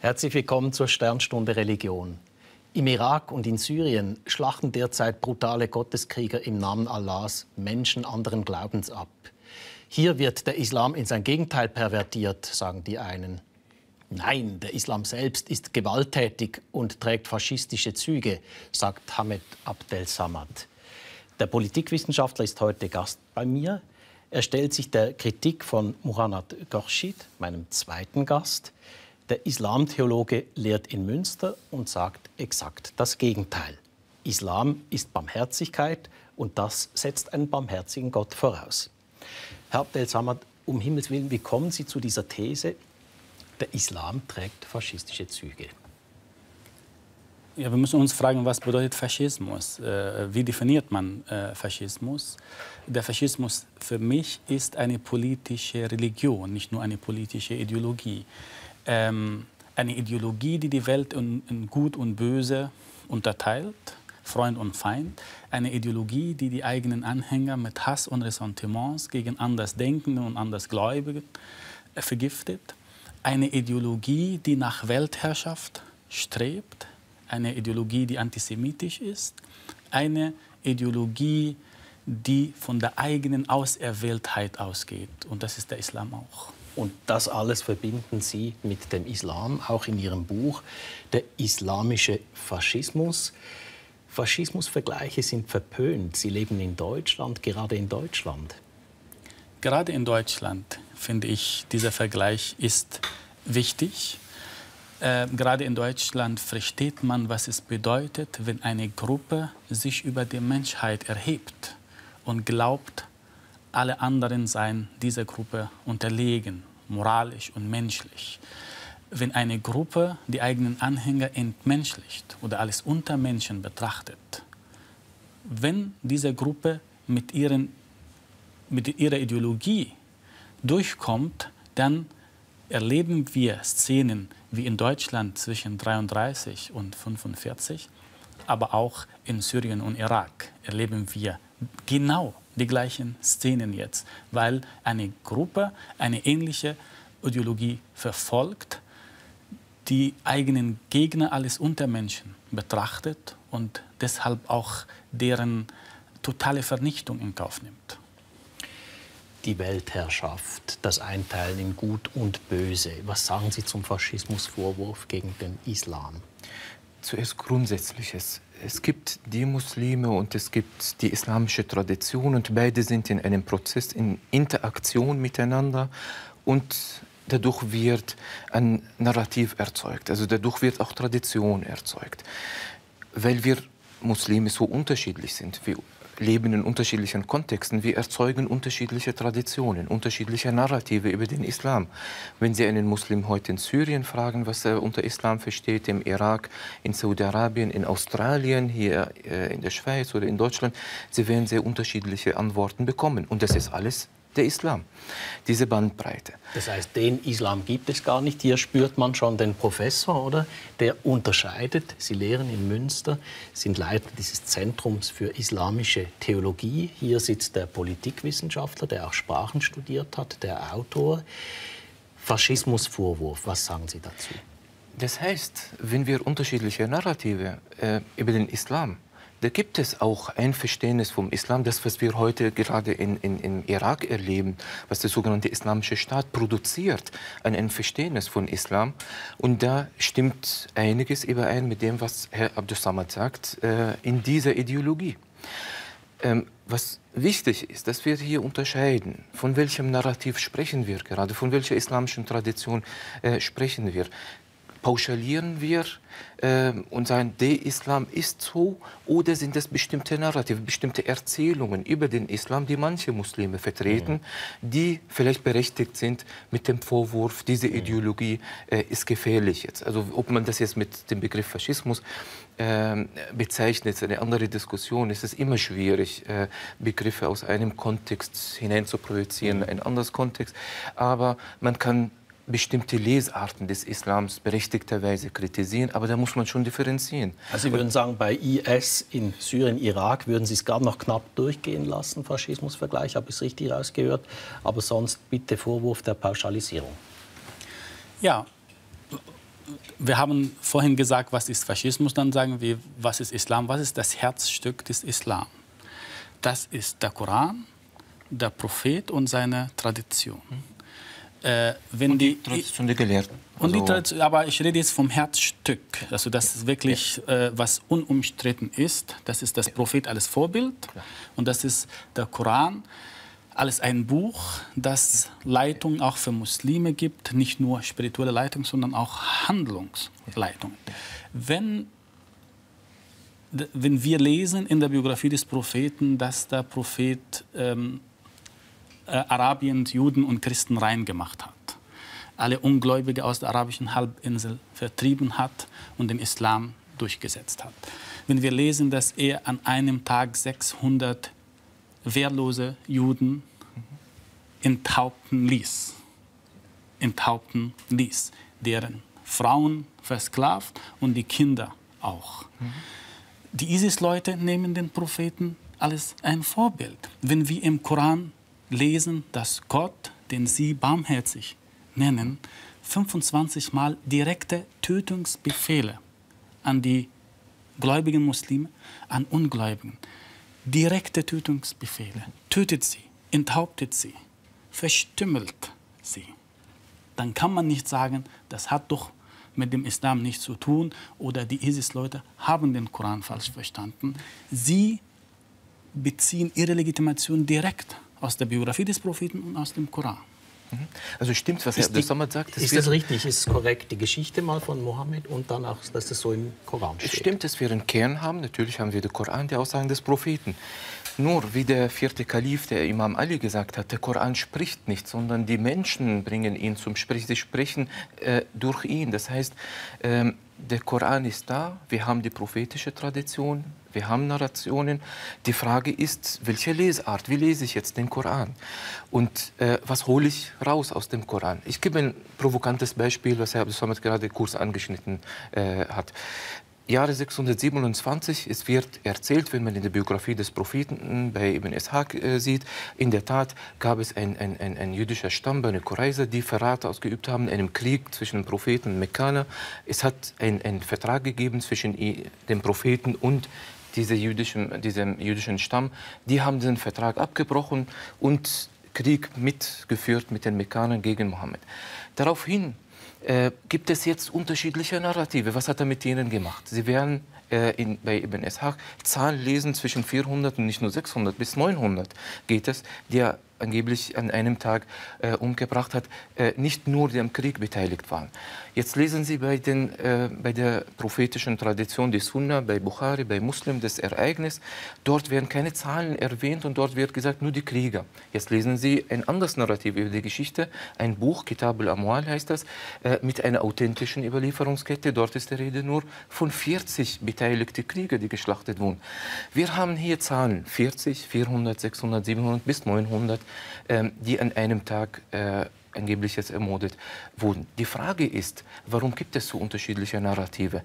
Herzlich willkommen zur Sternstunde Religion. Im Irak und in Syrien schlachten derzeit brutale Gotteskrieger im Namen Allahs Menschen anderen Glaubens ab. Hier wird der Islam in sein Gegenteil pervertiert, sagen die einen. Nein, der Islam selbst ist gewalttätig und trägt faschistische Züge, sagt Hamed Abdel Samad. Der Politikwissenschaftler ist heute Gast bei mir. Er stellt sich der Kritik von Muhannad Khorshid, meinem zweiten Gast. Der Islamtheologe lehrt in Münster und sagt exakt das Gegenteil. Islam ist Barmherzigkeit und das setzt einen barmherzigen Gott voraus. Herr Abdel Samad, um Himmels Willen, wie kommen Sie zu dieser These, der Islam trägt faschistische Züge? Ja, wir müssen uns fragen, was bedeutet Faschismus? Wie definiert man Faschismus? Der Faschismus für mich ist eine politische Religion, nicht nur eine politische Ideologie. Eine Ideologie, die die Welt in Gut und Böse unterteilt, Freund und Feind. Eine Ideologie, die die eigenen Anhänger mit Hass und Ressentiments gegen Andersdenkende und Andersgläubige vergiftet. Eine Ideologie, die nach Weltherrschaft strebt. Eine Ideologie, die antisemitisch ist. Eine Ideologie, die von der eigenen Auserwähltheit ausgeht. Und das ist der Islam auch. Und das alles verbinden Sie mit dem Islam, auch in Ihrem Buch, der islamische Faschismus. Faschismusvergleiche sind verpönt. Sie leben in Deutschland, gerade in Deutschland. Gerade in Deutschland, finde ich, dieser Vergleich ist wichtig. Gerade in Deutschland versteht man, was es bedeutet, wenn eine Gruppe sich über die Menschheit erhebt und glaubt, alle anderen seien dieser Gruppe unterlegen, moralisch und menschlich. Wenn eine Gruppe die eigenen Anhänger entmenschlicht oder als Untermenschen betrachtet, wenn diese Gruppe mit ihrer Ideologie durchkommt, dann erleben wir Szenen wie in Deutschland zwischen 1933 und 1945, aber auch in Syrien und Irak erleben wir genau die gleichen Szenen jetzt, weil eine Gruppe eine ähnliche Ideologie verfolgt, die eigenen Gegner als Untermenschen betrachtet und deshalb auch deren totale Vernichtung in Kauf nimmt. Die Weltherrschaft, das Einteilen in Gut und Böse. Was sagen Sie zum Faschismusvorwurf gegen den Islam? Zuerst Grundsätzliches. Es gibt die Muslime und es gibt die islamische Tradition und beide sind in einem Prozess, in Interaktion miteinander und dadurch wird ein Narrativ erzeugt, also dadurch wird auch Tradition erzeugt. Weil wir Muslime so unterschiedlich sind, wir leben in unterschiedlichen Kontexten, wir erzeugen unterschiedliche Traditionen, unterschiedliche Narrative über den Islam. Wenn Sie einen Muslim heute in Syrien fragen, was er unter Islam versteht, im Irak, in Saudi-Arabien, in Australien, hier in der Schweiz oder in Deutschland, Sie werden sehr unterschiedliche Antworten bekommen. Und das ist alles der Islam, diese Bandbreite. Das heißt, den Islam gibt es gar nicht. Hier spürt man schon den Professor, oder? Der unterscheidet. Sie lehren in Münster, sind Leiter dieses Zentrums für islamische Theologie. Hier sitzt der Politikwissenschaftler, der auch Sprachen studiert hat, der Autor. Faschismusvorwurf, was sagen Sie dazu? Das heißt, wenn wir unterschiedliche Narrative über den Islam, da gibt es auch ein Verständnis vom Islam, das, was wir heute gerade im Irak erleben, was der sogenannte Islamische Staat produziert, ein Verständnis von Islam. Und da stimmt einiges überein mit dem, was Herr Abdel Samad sagt, in dieser Ideologie. Was wichtig ist, dass wir hier unterscheiden, von welchem Narrativ sprechen wir gerade, von welcher islamischen Tradition sprechen wir. Pauschalieren wir und sagen, der Islam ist so, oder sind es bestimmte Narrative, bestimmte Erzählungen über den Islam, die manche Muslime vertreten, die vielleicht berechtigt sind mit dem Vorwurf, diese Ideologie ist gefährlich jetzt. Also ob man das jetzt mit dem Begriff Faschismus bezeichnet, ist eine andere Diskussion. Es ist immer schwierig, Begriffe aus einem Kontext hinein zu projizieren, in ein anderes Kontext. Aber man kann bestimmte Lesarten des Islams berechtigterweise kritisieren, aber da muss man schon differenzieren. Also Sie würden sagen, bei IS in Syrien, Irak würden Sie es gerade noch knapp durchgehen lassen, Faschismusvergleich, habe ich es richtig rausgehört, aber sonst bitte Vorwurf der Pauschalisierung. Ja, wir haben vorhin gesagt, was ist Faschismus, dann sagen wir, was ist Islam, was ist das Herzstück des Islam? Das ist der Koran, der Prophet und seine Tradition. Und die Tradition der Gelehrten. Aber ich rede jetzt vom Herzstück, also das ist wirklich, was unumstritten ist. Das ist das Prophet als Vorbild und das ist der Koran als ein Buch, das Leitung auch für Muslime gibt, nicht nur spirituelle Leitung, sondern auch Handlungsleitung. Wenn wir lesen in der Biografie des Propheten, dass der Prophet Arabien, Juden und Christen rein gemacht hat, alle Ungläubige aus der arabischen Halbinsel vertrieben hat und den Islam durchgesetzt hat. Wenn wir lesen, dass er an einem Tag 600 wehrlose Juden enthaupten ließ, deren Frauen versklavt und die Kinder auch. Die ISIS-Leute nehmen den Propheten als ein Vorbild. Wenn wir im Koran lesen, dass Gott, den sie barmherzig nennen, 25 Mal direkte Tötungsbefehle an die gläubigen Muslime, an Ungläubigen. Direkte Tötungsbefehle. Tötet sie, enthauptet sie, verstümmelt sie. Dann kann man nicht sagen, das hat doch mit dem Islam nichts zu tun oder die ISIS-Leute haben den Koran falsch verstanden. Sie beziehen ihre Legitimation direkt aus der Biografie des Propheten und aus dem Koran. Also stimmt, was Herr Samad sagt. Ist das richtig? Ist es korrekt, die Geschichte mal von Mohammed und dann auch, dass das so im Koran steht? Es stimmt, dass wir einen Kern haben. Natürlich haben wir den Koran, die Aussagen des Propheten. Nur, wie der 4. Kalif, der Imam Ali, gesagt hat, der Koran spricht nicht, sondern die Menschen bringen ihn zum Sprechen. Sie sprechen durch ihn. Das heißt, der Koran ist da, wir haben die prophetische Tradition, wir haben Narrationen. Die Frage ist, welche Lesart? Wie lese ich jetzt den Koran? Und was hole ich raus aus dem Koran? Ich gebe ein provokantes Beispiel, was Herr Abdus-Samad gerade kurz angeschnitten hat. Jahre 627, es wird erzählt, wenn man in der Biografie des Propheten bei Ibn Ishaq sieht, in der Tat gab es ein jüdischer Stamm, Bani Qurayza, die Verrat ausgeübt haben in einem Krieg zwischen dem Propheten und Mekkaner. Es hat einen Vertrag gegeben zwischen dem Propheten und diesem jüdischen Stamm. Die haben den Vertrag abgebrochen und Krieg mitgeführt mit den Mekkanern gegen Mohammed. Daraufhin gibt es jetzt unterschiedliche Narrative. Was hat er mit denen gemacht? Sie werden bei Ibn Ishaq Zahlen lesen zwischen 400 und nicht nur 600 bis 900 geht es, die er angeblich an einem Tag umgebracht hat, nicht nur die am Krieg beteiligt waren. Jetzt lesen Sie bei der prophetischen Tradition, die Sunna, bei Bukhari, bei Muslim, das Ereignis. Dort werden keine Zahlen erwähnt und dort wird gesagt, nur die Krieger. Jetzt lesen Sie ein anderes Narrativ über die Geschichte, ein Buch, Kitab al-Amwal heißt das, mit einer authentischen Überlieferungskette. Dort ist die Rede nur von 40 beteiligte Krieger, die geschlachtet wurden. Wir haben hier Zahlen, 40, 400, 600, 700 bis 900, die an einem Tag angeblich jetzt ermordet wurden. Die Frage ist, warum gibt es so unterschiedliche Narrative?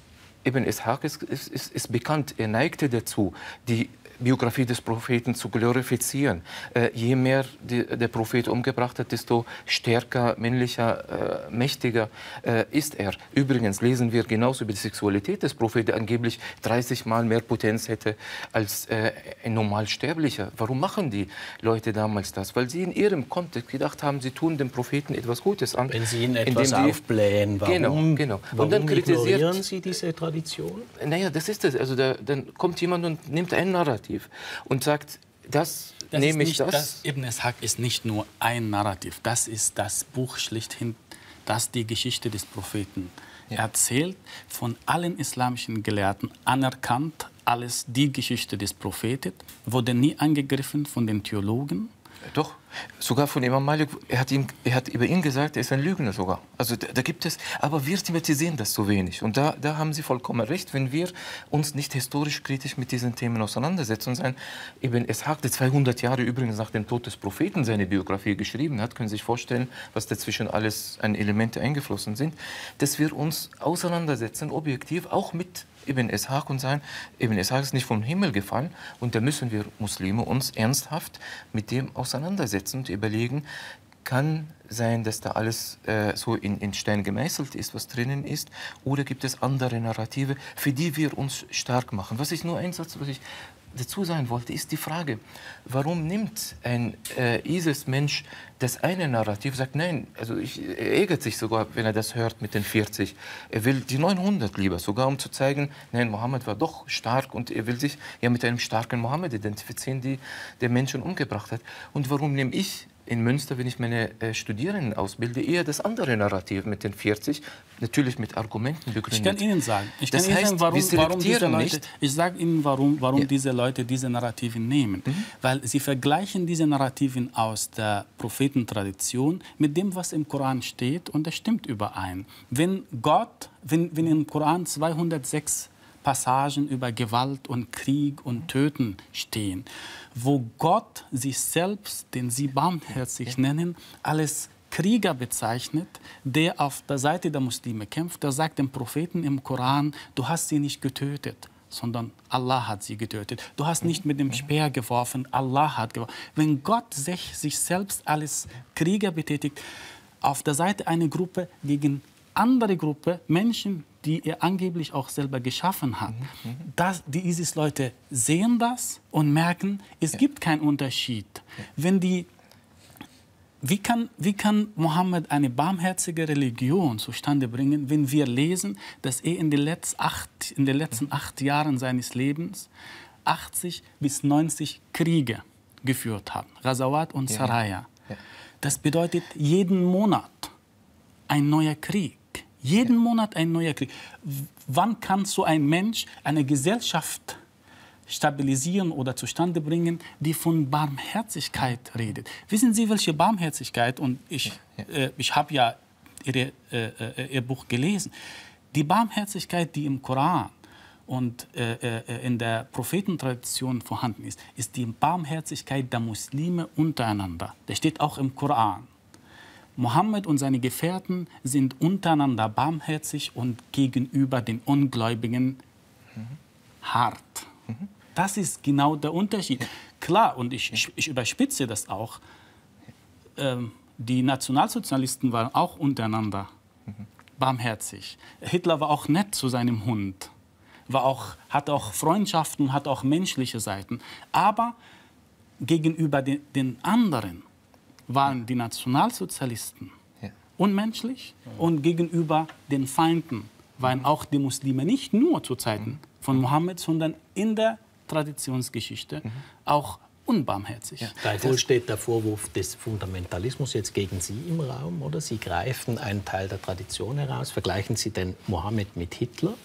Ibn Ishaq ist bekannt, er neigte dazu, die Biografie des Propheten zu glorifizieren. Je mehr der Prophet umgebracht hat, desto stärker, männlicher, mächtiger ist er. Übrigens lesen wir genauso über die Sexualität des Propheten, der angeblich 30 Mal mehr Potenz hätte als ein Normalsterblicher. Warum machen die Leute damals das? Weil sie in ihrem Kontext gedacht haben, sie tun dem Propheten etwas Gutes an. Wenn sie ihn etwas aufblähen, warum, genau. Und dann ignorieren sie diese Tradition? Naja, das ist es. Also dann kommt jemand und nimmt ein Narrativ und sagt, das nehme ich das. Ibn Ishaq ist nicht nur ein Narrativ, das ist das Buch schlichthin, das die Geschichte des Propheten erzählt, von allen islamischen Gelehrten anerkannt, alles die Geschichte des Propheten, wurde nie angegriffen von den Theologen. Doch, sogar von Imam Malik, er hat über ihn gesagt, er ist ein Lügner sogar. Also da gibt es, aber wir thematisieren das so wenig. Und da haben Sie vollkommen recht, wenn wir uns nicht historisch kritisch mit diesen Themen auseinandersetzen und sein, Ibn Ishaq, der 200 Jahre übrigens nach dem Tod des Propheten seine Biografie geschrieben hat, können Sie sich vorstellen, was dazwischen alles an Elemente eingeflossen sind, dass wir uns auseinandersetzen, objektiv, auch mit Ibn Ishaq und sagen, Ibn Ishaq ist nicht vom Himmel gefallen und da müssen wir Muslime uns ernsthaft mit dem auseinandersetzen und überlegen, kann sein, dass da alles so in Stein gemeißelt ist, was drinnen ist? Oder gibt es andere Narrative, für die wir uns stark machen? Was ist nur ein Satz, was ich dazu sagen wollte, ist die Frage, warum nimmt ein ISIS-Mensch das eine Narrativ, sagt, nein, also er ärgert sich sogar, wenn er das hört mit den 40. Er will die 900 lieber, sogar um zu zeigen, nein, Mohammed war doch stark und er will sich ja mit einem starken Mohammed identifizieren, der Menschen umgebracht hat. Und warum nehme ich in Münster, wenn ich meine Studierenden ausbilde, eher das andere Narrativ mit den 40, natürlich mit Argumenten begründet. Ich kann Ihnen sagen, ich sage Ihnen, warum diese Leute diese Narrativen nehmen. Weil sie vergleichen diese Narrativen aus der Prophetentradition mit dem, was im Koran steht, und das stimmt überein. Wenn im Koran 206 Passagen über Gewalt und Krieg und Töten stehen, wo Gott sich selbst, den Sie barmherzig nennen, als Krieger bezeichnet, der auf der Seite der Muslime kämpft, der sagt dem Propheten im Koran, du hast sie nicht getötet, sondern Allah hat sie getötet. Du hast nicht mit dem Speer geworfen, Allah hat geworfen. Wenn Gott sich selbst als Krieger betätigt, auf der Seite eine Gruppe gegen andere Gruppe, Menschen, die er angeblich auch selber geschaffen hat. Die ISIS-Leute sehen das und merken, es gibt keinen Unterschied. Wie kann Mohammed eine barmherzige Religion zustande bringen, wenn wir lesen, dass er in den letzten 8 Jahren seines Lebens 80 bis 90 Kriege geführt hat, Ghazawat und Saraya. Das bedeutet jeden Monat ein neuer Krieg. Jeden Monat ein neuer Krieg. Wann kann so ein Mensch eine Gesellschaft stabilisieren oder zustande bringen, die von Barmherzigkeit redet? Wissen Sie, welche Barmherzigkeit? Und ich habe ja Ihr Buch gelesen. Die Barmherzigkeit, die im Koran und in der Prophetentradition vorhanden ist, ist die Barmherzigkeit der Muslime untereinander. Das steht auch im Koran. Mohammed und seine Gefährten sind untereinander barmherzig und gegenüber den Ungläubigen hart. Das ist genau der Unterschied. Klar, und ich überspitze das auch, die Nationalsozialisten waren auch untereinander barmherzig. Hitler war auch nett zu seinem Hund, hat auch Freundschaften, hat auch menschliche Seiten. Aber gegenüber den anderen waren die Nationalsozialisten unmenschlich und gegenüber den Feinden waren auch die Muslime nicht nur zu Zeiten von Mohammed, sondern in der Traditionsgeschichte auch unbarmherzig. Gleichwohl steht der Vorwurf des Fundamentalismus jetzt gegen Sie im Raum, oder? Sie greifen einen Teil der Tradition heraus. Vergleichen Sie den Mohammed mit Hitler?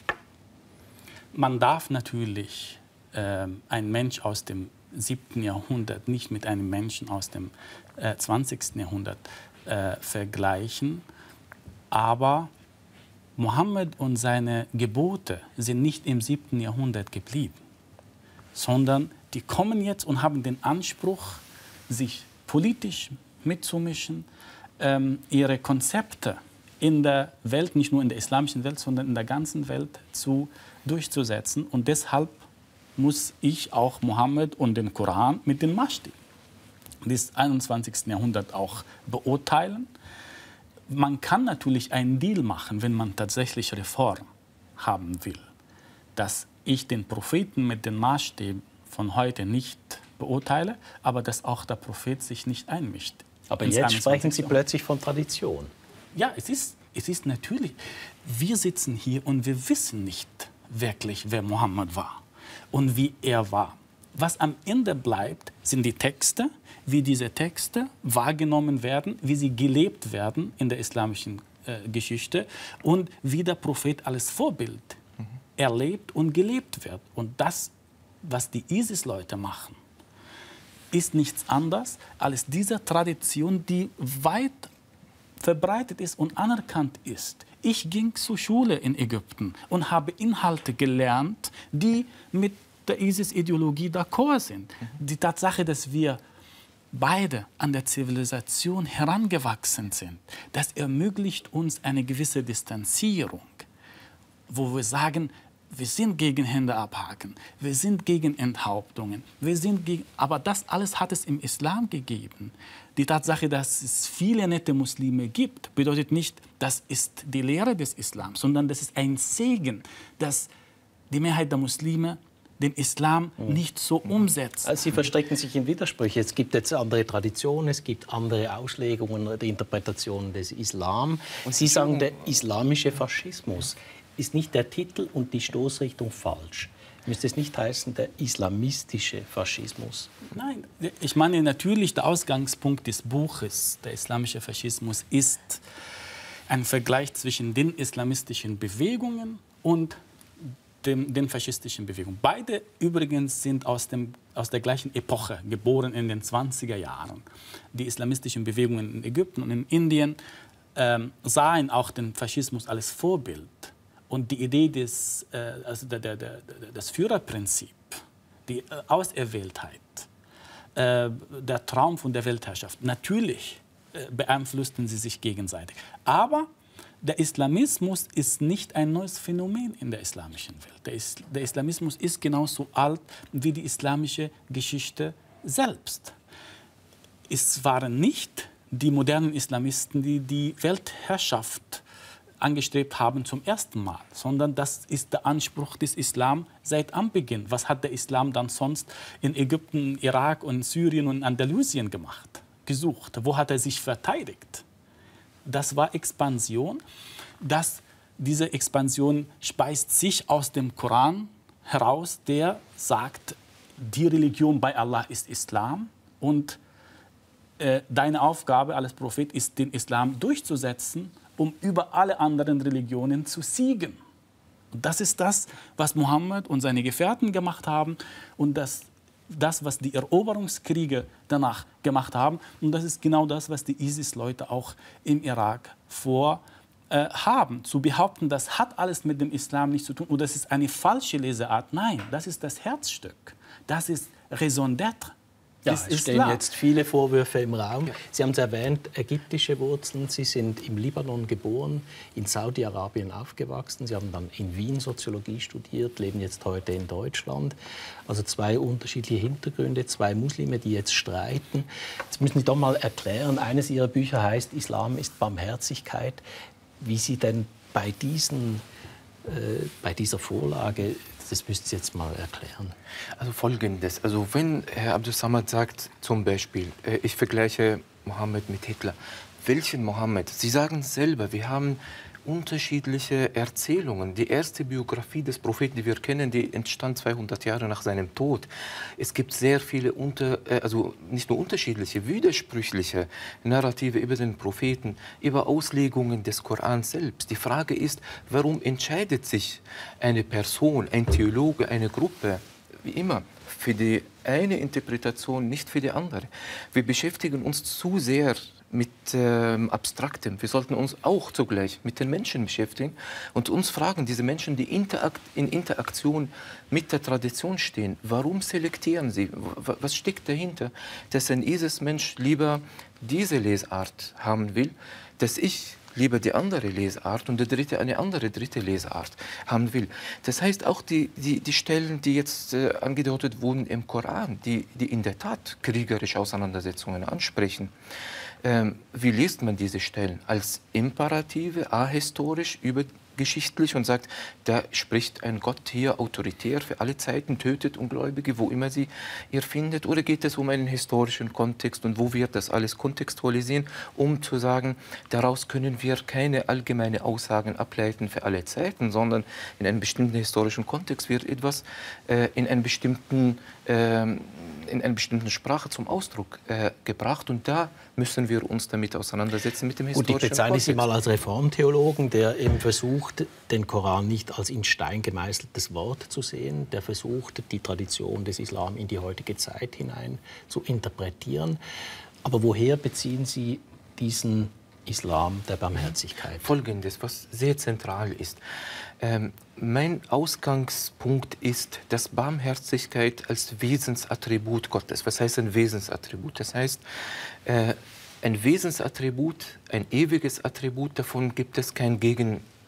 Man darf natürlich einen Mensch aus dem 7. Jahrhundert nicht mit einem Menschen aus dem 20. Jahrhundert vergleichen. Aber Mohammed und seine Gebote sind nicht im 7. Jahrhundert geblieben, sondern die kommen jetzt und haben den Anspruch, sich politisch mitzumischen, ihre Konzepte in der Welt, nicht nur in der islamischen Welt, sondern in der ganzen Welt durchzusetzen. Und deshalb muss ich auch Mohammed und den Koran mit den Maßstäben des 21. Jahrhunderts auch beurteilen. Man kann natürlich einen Deal machen, wenn man tatsächlich Reform haben will, dass ich den Propheten mit den Maßstäben von heute nicht beurteile, aber dass auch der Prophet sich nicht einmischt. Aber jetzt sprechen Sie plötzlich von Tradition. Ja, es ist natürlich, wir sitzen hier und wir wissen nicht wirklich, wer Mohammed war und wie er war. Was am Ende bleibt, sind die Texte, wie diese Texte wahrgenommen werden, wie sie gelebt werden in der islamischen Geschichte und wie der Prophet als Vorbild erlebt und gelebt wird. Und das, was die ISIS-Leute machen, ist nichts anderes als diese Tradition, die weit verbreitet ist und anerkannt ist. Ich ging zur Schule in Ägypten und habe Inhalte gelernt, die mit der ISIS-Ideologie d'accord sind. Die Tatsache, dass wir beide an der Zivilisation herangewachsen sind, das ermöglicht uns eine gewisse Distanzierung, wo wir sagen, wir sind gegen Hände abhaken, wir sind gegen Enthauptungen, aber das alles hat es im Islam gegeben. Die Tatsache, dass es viele nette Muslime gibt, bedeutet nicht, das ist die Lehre des Islam, sondern das ist ein Segen, dass die Mehrheit der Muslime den Islam nicht so umsetzt. Also Sie verstricken sich in Widersprüche. Es gibt jetzt andere Traditionen, es gibt andere Auslegungen der Interpretationen des Islam. Und Sie sagen, der islamische Faschismus ist nicht der Titel und die Stoßrichtung falsch. Müsste es nicht heißen, der islamistische Faschismus? Nein, ich meine natürlich, der Ausgangspunkt des Buches, der islamische Faschismus, ist ein Vergleich zwischen den islamistischen Bewegungen und den faschistischen Bewegungen. Beide übrigens sind aus der gleichen Epoche, geboren in den 20er Jahren. Die islamistischen Bewegungen in Ägypten und in Indien sahen auch den Faschismus als Vorbild. Und die Idee des Führerprinzip, die Auserwähltheit, der Traum von der Weltherrschaft, natürlich beeinflussten sie sich gegenseitig. Aber der Islamismus ist nicht ein neues Phänomen in der islamischen Welt. Der Islamismus ist genauso alt wie die islamische Geschichte selbst. Es waren nicht die modernen Islamisten, die die Weltherrschaft angestrebt haben zum ersten Mal, sondern das ist der Anspruch des Islam seit Anbeginn. Was hat der Islam dann sonst in Ägypten, Irak und Syrien und Andalusien gemacht, gesucht? Wo hat er sich verteidigt? Das war Expansion. Diese Expansion speist sich aus dem Koran heraus, der sagt, die Religion bei Allah ist Islam und deine Aufgabe als Prophet ist, den Islam durchzusetzen, um über alle anderen Religionen zu siegen. Und das ist das, was Mohammed und seine Gefährten gemacht haben und das, was die Eroberungskriege danach gemacht haben. Und das ist genau das, was die ISIS-Leute auch im Irak vorhaben. Zu behaupten, das hat alles mit dem Islam nichts zu tun oder das ist eine falsche Leseart. Nein, das ist das Herzstück. Das ist Raison d'être. Ja, es stehen jetzt viele Vorwürfe im Raum. Ja. Sie haben es erwähnt, ägyptische Wurzeln. Sie sind im Libanon geboren, in Saudi-Arabien aufgewachsen. Sie haben dann in Wien Soziologie studiert, leben jetzt heute in Deutschland. Also zwei unterschiedliche Hintergründe, zwei Muslime, die jetzt streiten. Jetzt müssen Sie doch mal erklären, eines Ihrer Bücher heißt Islam ist Barmherzigkeit. Wie Sie denn bei dieser Vorlage, das müssen Sie jetzt mal erklären. Also Folgendes. Also wenn Herr Abdus Samad sagt, zum Beispiel, ich vergleiche Mohammed mit Hitler. Welchen Mohammed? Sie sagen es selber, wir haben unterschiedliche Erzählungen. Die erste Biografie des Propheten, die wir kennen, die entstand 200 Jahre nach seinem Tod. Es gibt sehr viele, also nicht nur unterschiedliche, widersprüchliche Narrative über den Propheten, über Auslegungen des Korans selbst. Die Frage ist, warum entscheidet sich eine Person, ein Theologe, eine Gruppe, wie immer, für die eine Interpretation, nicht für die andere? Wir beschäftigen uns zu sehr mit Abstraktem. Wir sollten uns auch zugleich mit den Menschen beschäftigen und uns fragen, diese Menschen, die in Interaktion mit der Tradition stehen, warum selektieren sie? Was steckt dahinter, dass ein ISIS-Mensch lieber diese Lesart haben will, dass ich lieber die andere Lesart und der Dritte eine andere dritte Lesart haben will. Das heißt auch die Stellen, die jetzt angedeutet wurden im Koran, die in der Tat kriegerische Auseinandersetzungen ansprechen. Wie liest man diese Stellen? Als Imperative, ahistorisch, übergeschichtlich und sagt, da spricht ein Gott hier autoritär für alle Zeiten, tötet Ungläubige, wo immer sie ihr findet? Oder geht es um einen historischen Kontext und wo wird das alles kontextualisieren, um zu sagen, daraus können wir keine allgemeine Aussagen ableiten für alle Zeiten, sondern in einem bestimmten historischen Kontext wird etwas in einer bestimmten Sprache zum Ausdruck gebracht. Und da müssen wir uns damit auseinandersetzen, mit dem historischen Kontext. Ich bezeichne Sie mal als Reformtheologen, der eben versucht, den Koran nicht als in Stein gemeißeltes Wort zu sehen, der versucht, die Tradition des Islam in die heutige Zeit hinein zu interpretieren. Aber woher beziehen Sie diesen Islam der Barmherzigkeit? Folgendes, was sehr zentral ist. Mein Ausgangspunkt ist, dass Barmherzigkeit als Wesensattribut Gottes. Was heißt ein Wesensattribut? Das heißt, ein Wesensattribut, ein ewiges Attribut, davon gibt es kein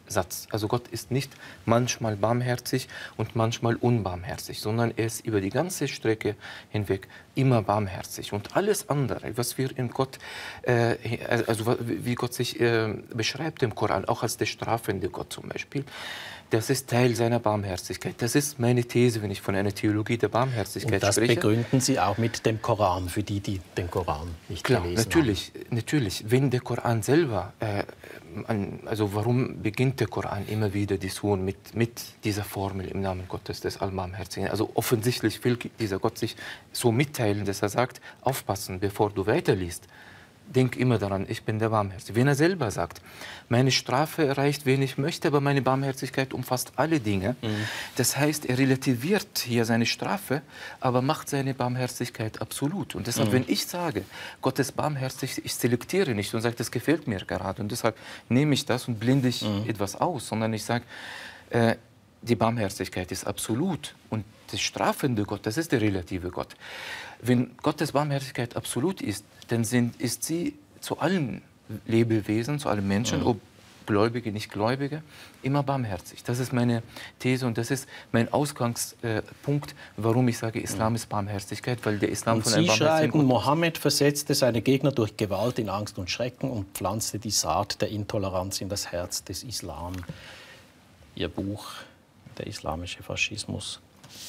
Satz. Also Gott ist nicht manchmal barmherzig und manchmal unbarmherzig, sondern er ist über die ganze Strecke hinweg immer barmherzig. Und alles andere, was wir in Gott, also wie Gott sich beschreibt im Koran, auch als der strafende Gott zum Beispiel, das ist Teil seiner Barmherzigkeit. Das ist meine These, wenn ich von einer Theologie der Barmherzigkeit spreche. Und das begründen Sie auch mit dem Koran, für die, die den Koran nicht gelesen haben. Natürlich. Wenn der Koran selber, also warum beginnt der Koran immer wieder die Surah mit dieser Formel im Namen Gottes des Allbarmherzigen? Also offensichtlich will dieser Gott sich so mitteilen, dass er sagt, aufpassen, bevor du weiterliest. Denk immer daran, ich bin der Barmherzige. Wenn er selber sagt, meine Strafe erreicht, wen ich möchte, aber meine Barmherzigkeit umfasst alle Dinge. Das heißt, er relativiert hier seine Strafe, aber macht seine Barmherzigkeit absolut. Und deshalb, wenn ich sage, Gott ist barmherzig, ich selektiere nicht und sage, das gefällt mir gerade. Und deshalb nehme ich das und blende ich etwas aus, sondern ich sage, die Barmherzigkeit ist absolut. Und der strafende Gott, das ist der relative Gott. Wenn Gottes Barmherzigkeit absolut ist, dann ist sie zu allen Lebewesen, zu allen Menschen, ob Gläubige, Nichtgläubige, immer barmherzig. Das ist meine These und das ist mein Ausgangspunkt, warum ich sage, Islam ist Barmherzigkeit, weil der Islam und von einem Sie barmherzigen schreiben, Mohammed versetzte seine Gegner durch Gewalt in Angst und Schrecken und pflanzte die Saat der Intoleranz in das Herz des Islam. Ihr Buch, Der islamische Faschismus,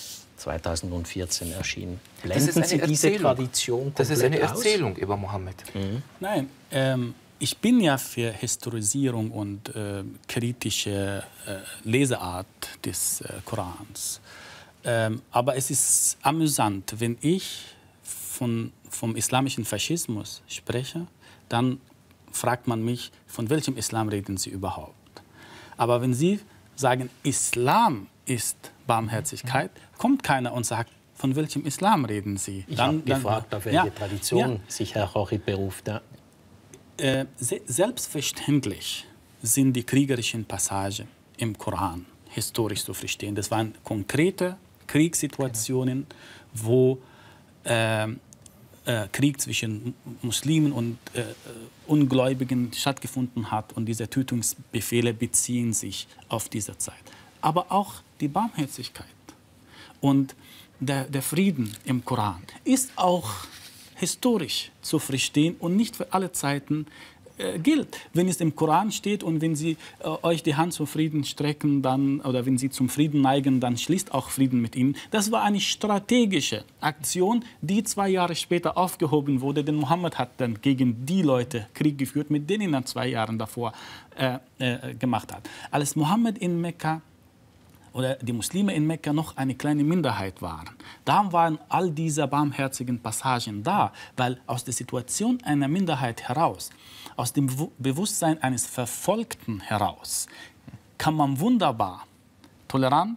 2014 erschienen. Blenden Sie diese Tradition komplett aus? Das ist eine Erzählung über Mohammed. Nein, ich bin ja für Historisierung und kritische Leseart des Korans. Aber es ist amüsant, wenn ich vom islamischen Faschismus spreche, dann fragt man mich, von welchem Islam reden Sie überhaupt? Aber wenn Sie sagen, Islam ist Barmherzigkeit, kommt keiner und sagt, von welchem Islam reden Sie? Ich habe gefragt, auf welche Tradition sich Herr Chochib beruft. Ja. Selbstverständlich sind die kriegerischen Passagen im Koran historisch zu verstehen. Das waren konkrete Kriegssituationen, wo Krieg zwischen Muslimen und Ungläubigen stattgefunden hat. Und diese Tötungsbefehle beziehen sich auf diese Zeit. Aber auch die Barmherzigkeit und der Frieden im Koran ist auch historisch zu verstehen und nicht für alle Zeiten gilt. Wenn es im Koran steht und wenn Sie euch die Hand zum Frieden strecken, dann, oder wenn Sie zum Frieden neigen, dann schließt auch Frieden mit ihnen. Das war eine strategische Aktion, die 2 Jahre später aufgehoben wurde, denn Mohammed hat dann gegen die Leute Krieg geführt, mit denen er 2 Jahre davor gemacht hat. Als Mohammed in Mekka oder die Muslime in Mekka noch eine kleine Minderheit waren. Da waren all diese barmherzigen Passagen da, weil aus der Situation einer Minderheit heraus, aus dem Bewusstsein eines Verfolgten heraus, kann man wunderbar tolerant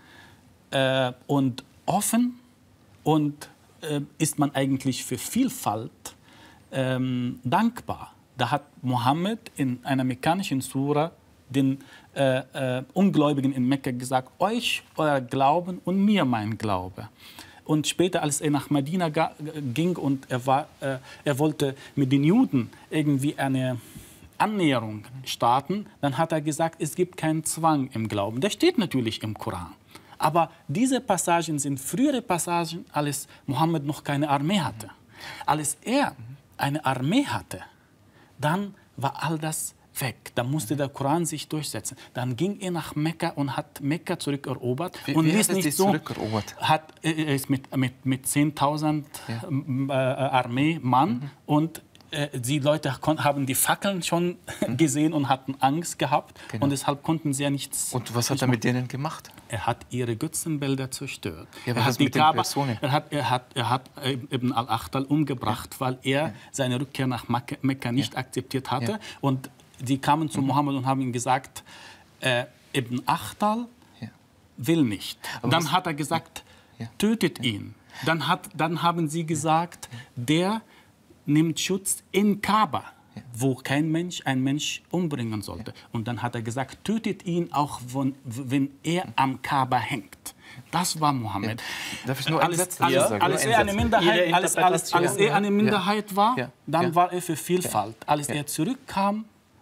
und offen und ist man eigentlich für Vielfalt dankbar. Da hat Mohammed in einer mekkanischen Sura den Ungläubigen in Mekka gesagt, euch euer Glauben und mir mein Glaube. Und später, als er nach Medina ging und er wollte mit den Juden irgendwie eine Annäherung starten, dann hat er gesagt, es gibt keinen Zwang im Glauben. Das steht natürlich im Koran. Aber diese Passagen sind frühere Passagen, als Mohammed noch keine Armee hatte. Als er eine Armee hatte, dann war all das weg. Da musste der Koran sich durchsetzen. Dann ging er nach Mekka und hat Mekka zurückerobert. Und wie ließ hat nicht so, zurückerobert? Er ist mit 10.000 Armee, Mann. Und die Leute haben die Fackeln schon gesehen und hatten Angst gehabt. Genau. Und deshalb konnten sie ja nichts. Und was hat er mit denen gemacht? Er hat ihre Götzenbilder zerstört. Ja, Er hat die mit den Kaaba, Personen? er hat Ibn al-Achtal umgebracht, weil er seine Rückkehr nach Mekka nicht akzeptiert hatte. Ja. Und die kamen zu Mohammed und haben ihm gesagt, Ibn Achtal will nicht. Aber dann hat er gesagt, tötet ihn. Dann haben sie gesagt, der nimmt Schutz in Kaaba, wo kein Mensch einen Mensch umbringen sollte. Und dann hat er gesagt, tötet ihn auch, wenn er am Kaaba hängt. Das war Mohammed. Darf ich nur einen Satz dazu sagen? Als er eine Minderheit war, dann war er für Vielfalt. Als er zurückkam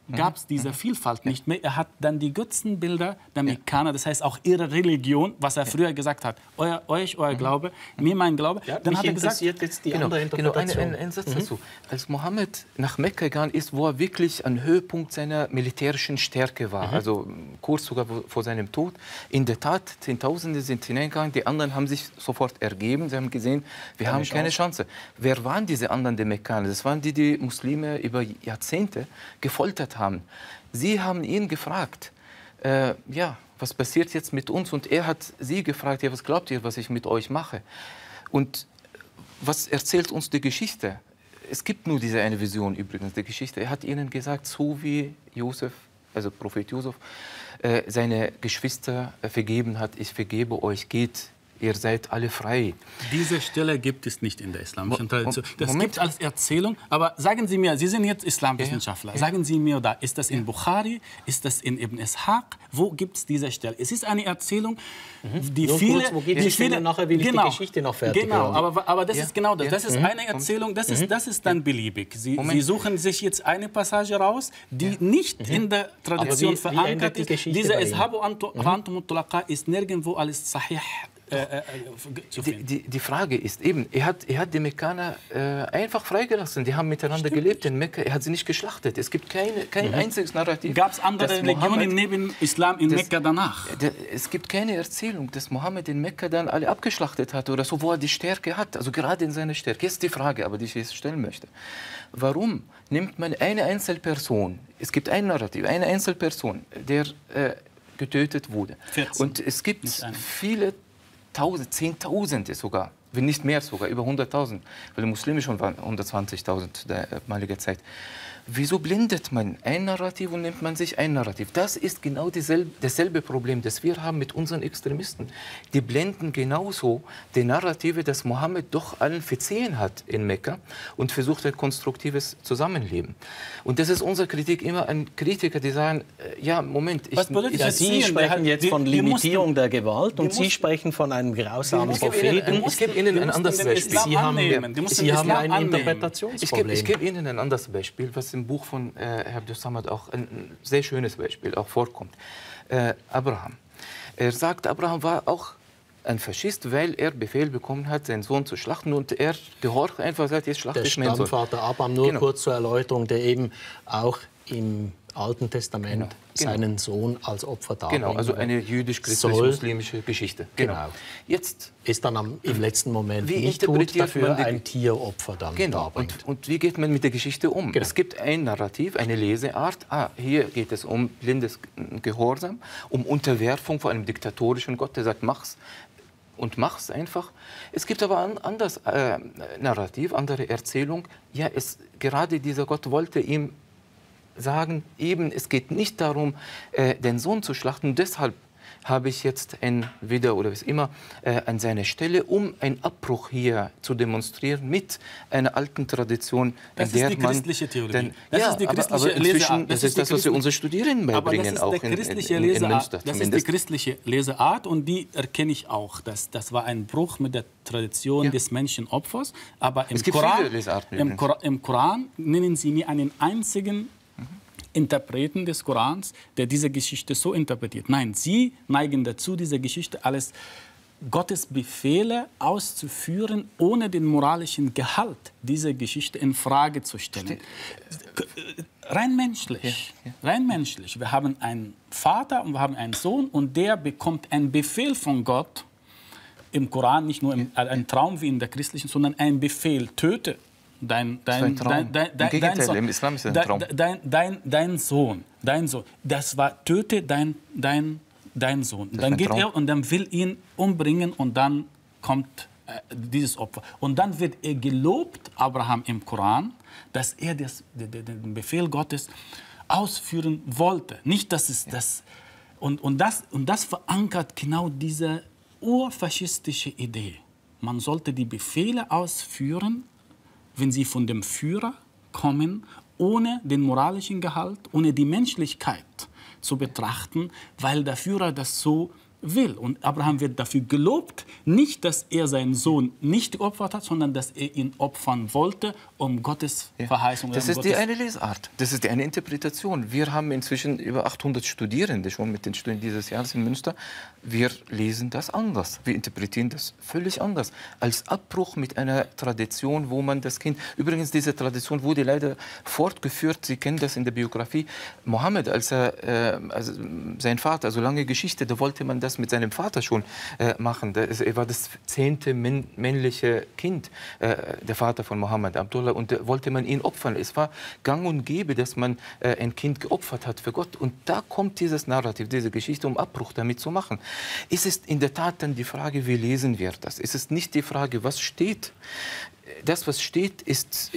gab es diese Vielfalt nicht mehr. Er hat dann die Götzenbilder der Mekkaner, das heißt auch ihre Religion, was er früher gesagt hat, euer Glaube, mir mein Glaube. Ja, dann mich hat er gesagt, jetzt die andere Interpretation. Ein Satz dazu. Als Mohammed nach Mekka gegangen ist, wo er wirklich am Höhepunkt seiner militärischen Stärke war, also kurz sogar vor seinem Tod, in der Tat, Zehntausende sind hineingegangen, die anderen haben sich sofort ergeben, sie haben gesehen, wir haben keine Chance. Wer waren diese anderen, die Mekkaner? Das waren die Muslime über Jahrzehnte gefoltert haben. Sie haben ihn gefragt, was passiert jetzt mit uns? Und er hat sie gefragt, ja, was glaubt ihr, was ich mit euch mache? Und was erzählt uns die Geschichte? Es gibt nur diese eine Vision übrigens der Geschichte. Er hat ihnen gesagt, so wie Josef, also Prophet Josef, seine Geschwister vergeben hat, ich vergebe euch, geht, ihr seid alle frei. Diese Stelle gibt es nicht in der islamischen Tradition. Das gibt es als Erzählung. Aber sagen Sie mir, Sie sind jetzt Islamwissenschaftler. Sagen Sie mir da, ist das in Bukhari, ist das in Ibn Ishaq? Wo gibt es diese Stelle? Es ist eine Erzählung, die Nur viele... kurz, wo gibt es denn? Nachher will ich die Geschichte noch fertig Genau, hören. aber das ist genau das. Das ist eine Erzählung, das ist dann beliebig. Sie suchen sich jetzt eine Passage raus, die nicht in der Tradition verankert ist. Diese Ishabu Antum Tulaqa ist nirgendwo alles sahih. Die Frage ist eben, er hat die Mekkaner einfach freigelassen. Die haben miteinander gelebt in Mekka. Er hat sie nicht geschlachtet. Es gibt kein einziges Narrativ. Gab es andere Religionen neben Islam in Mekka danach? Es gibt keine Erzählung, dass Mohammed in Mekka dann alle abgeschlachtet hat oder so, wo er die Stärke hat. Also gerade in seiner Stärke. Jetzt die Frage, aber die ich jetzt stellen möchte. Warum nimmt man eine Einzelperson, es gibt ein Narrativ, eine Einzelperson, der getötet wurde. 14. Und es gibt viele Zehntausende sogar, wenn nicht mehr sogar, über 100.000, weil die Muslime schon waren 120.000 der damaligen Zeit. Wieso blindet man ein Narrativ und nimmt man sich ein Narrativ? Das ist genau dasselbe Problem, das wir haben mit unseren Extremisten. Die blenden genauso die Narrative, dass Mohammed doch allen verziehen hat in Mekka und versucht ein konstruktives Zusammenleben. Und das ist unsere Kritik immer an Kritiker, die sagen, ja, Moment, Sie sprechen jetzt von Limitierung der Gewalt und Sie sprechen von einem grausamen Propheten. Ich gebe Ihnen ein anderes Beispiel. Sie haben ein Interpretationsproblem. Ich gebe Ihnen ein anderes Beispiel, was im Buch von Herr Abdus-Samad auch ein sehr schönes Beispiel auch vorkommt. Abraham. Er sagt, Abraham war auch ein Faschist, weil er Befehl bekommen hat, seinen Sohn zu schlachten und er gehorcht einfach, sagt, jetzt schlachte ich meinen Sohn. Der Stammvater Abraham, nur kurz zur Erläuterung, der eben auch im Alten Testament seinen Sohn als Opfer darbringt. Genau, also eine jüdisch-christlich-muslimische Geschichte. Genau. Jetzt ist dann im letzten Moment wie nicht tut, dafür ein Tieropfer dann darbringt. Und wie geht man mit der Geschichte um? Genau. Es gibt ein Narrativ, eine Leseart. Hier geht es um blindes Gehorsam, um Unterwerfung vor einem diktatorischen Gott, der sagt, mach's. Und mach's einfach. Es gibt aber ein anderes Narrativ, andere Erzählung. Ja, gerade dieser Gott wollte ihm sagen, eben, es geht nicht darum, den Sohn zu schlachten. Deshalb habe ich jetzt ein Video oder was immer an seiner Stelle, um einen Abbruch hier zu demonstrieren mit einer alten Tradition. Das ist die christliche Theologie. Das ist die christliche Leseart. Das ist das, was wir unseren Studierenden beibringen, auch in Münster. Das ist die christliche Leseart und die erkenne ich auch. Das war ein Bruch mit der Tradition des Menschenopfers. Aber im Koran nennen Sie mir einen einzigen Interpreten des Korans, der diese Geschichte so interpretiert. Nein, sie neigen dazu, diese Geschichte als Gottes Befehle auszuführen, ohne den moralischen Gehalt dieser Geschichte in Frage zu stellen. Rein menschlich. Rein menschlich. Wir haben einen Vater und wir haben einen Sohn und der bekommt einen Befehl von Gott im Koran, nicht nur ein Traum wie in der christlichen, sondern ein Befehl, töte dein Sohn, das war, töte dein Sohn. Dann geht er und dann will ihn umbringen und dann kommt dieses Opfer. Und dann wird er gelobt, Abraham im Koran, dass er den Befehl Gottes ausführen wollte. Nicht, dass es das... Und das verankert genau diese urfaschistische Idee. Man sollte die Befehle ausführen, wenn sie von dem Führer kommen, ohne den moralischen Gehalt, ohne die Menschlichkeit zu betrachten, weil der Führer das so will. Und Abraham wird dafür gelobt, nicht, dass er seinen Sohn nicht geopfert hat, sondern dass er ihn opfern wollte, um Gottes Verheißung. Das ist die eine Lesart, das ist die eine Interpretation. Wir haben inzwischen über 800 Studierende schon mit den Studenten dieses Jahres in Münster. Wir lesen das anders, wir interpretieren das völlig anders. Als Abbruch mit einer Tradition, wo man das Kind... Übrigens, diese Tradition wurde leider fortgeführt, Sie kennen das in der Biografie. Mohammed, als sein Vater, also lange Geschichte, da wollte man das mit seinem Vater schon machen. Er war das 10. männliche Kind, der Vater von Mohammed, Abdullah, und da wollte man ihn opfern. Es war gang und gäbe, dass man ein Kind geopfert hat für Gott. Und da kommt dieses Narrativ, diese Geschichte, um Abbruch damit zu machen. Es ist in der Tat dann die Frage, wie lesen wir das? Es ist nicht die Frage, was steht. Das, was steht, ist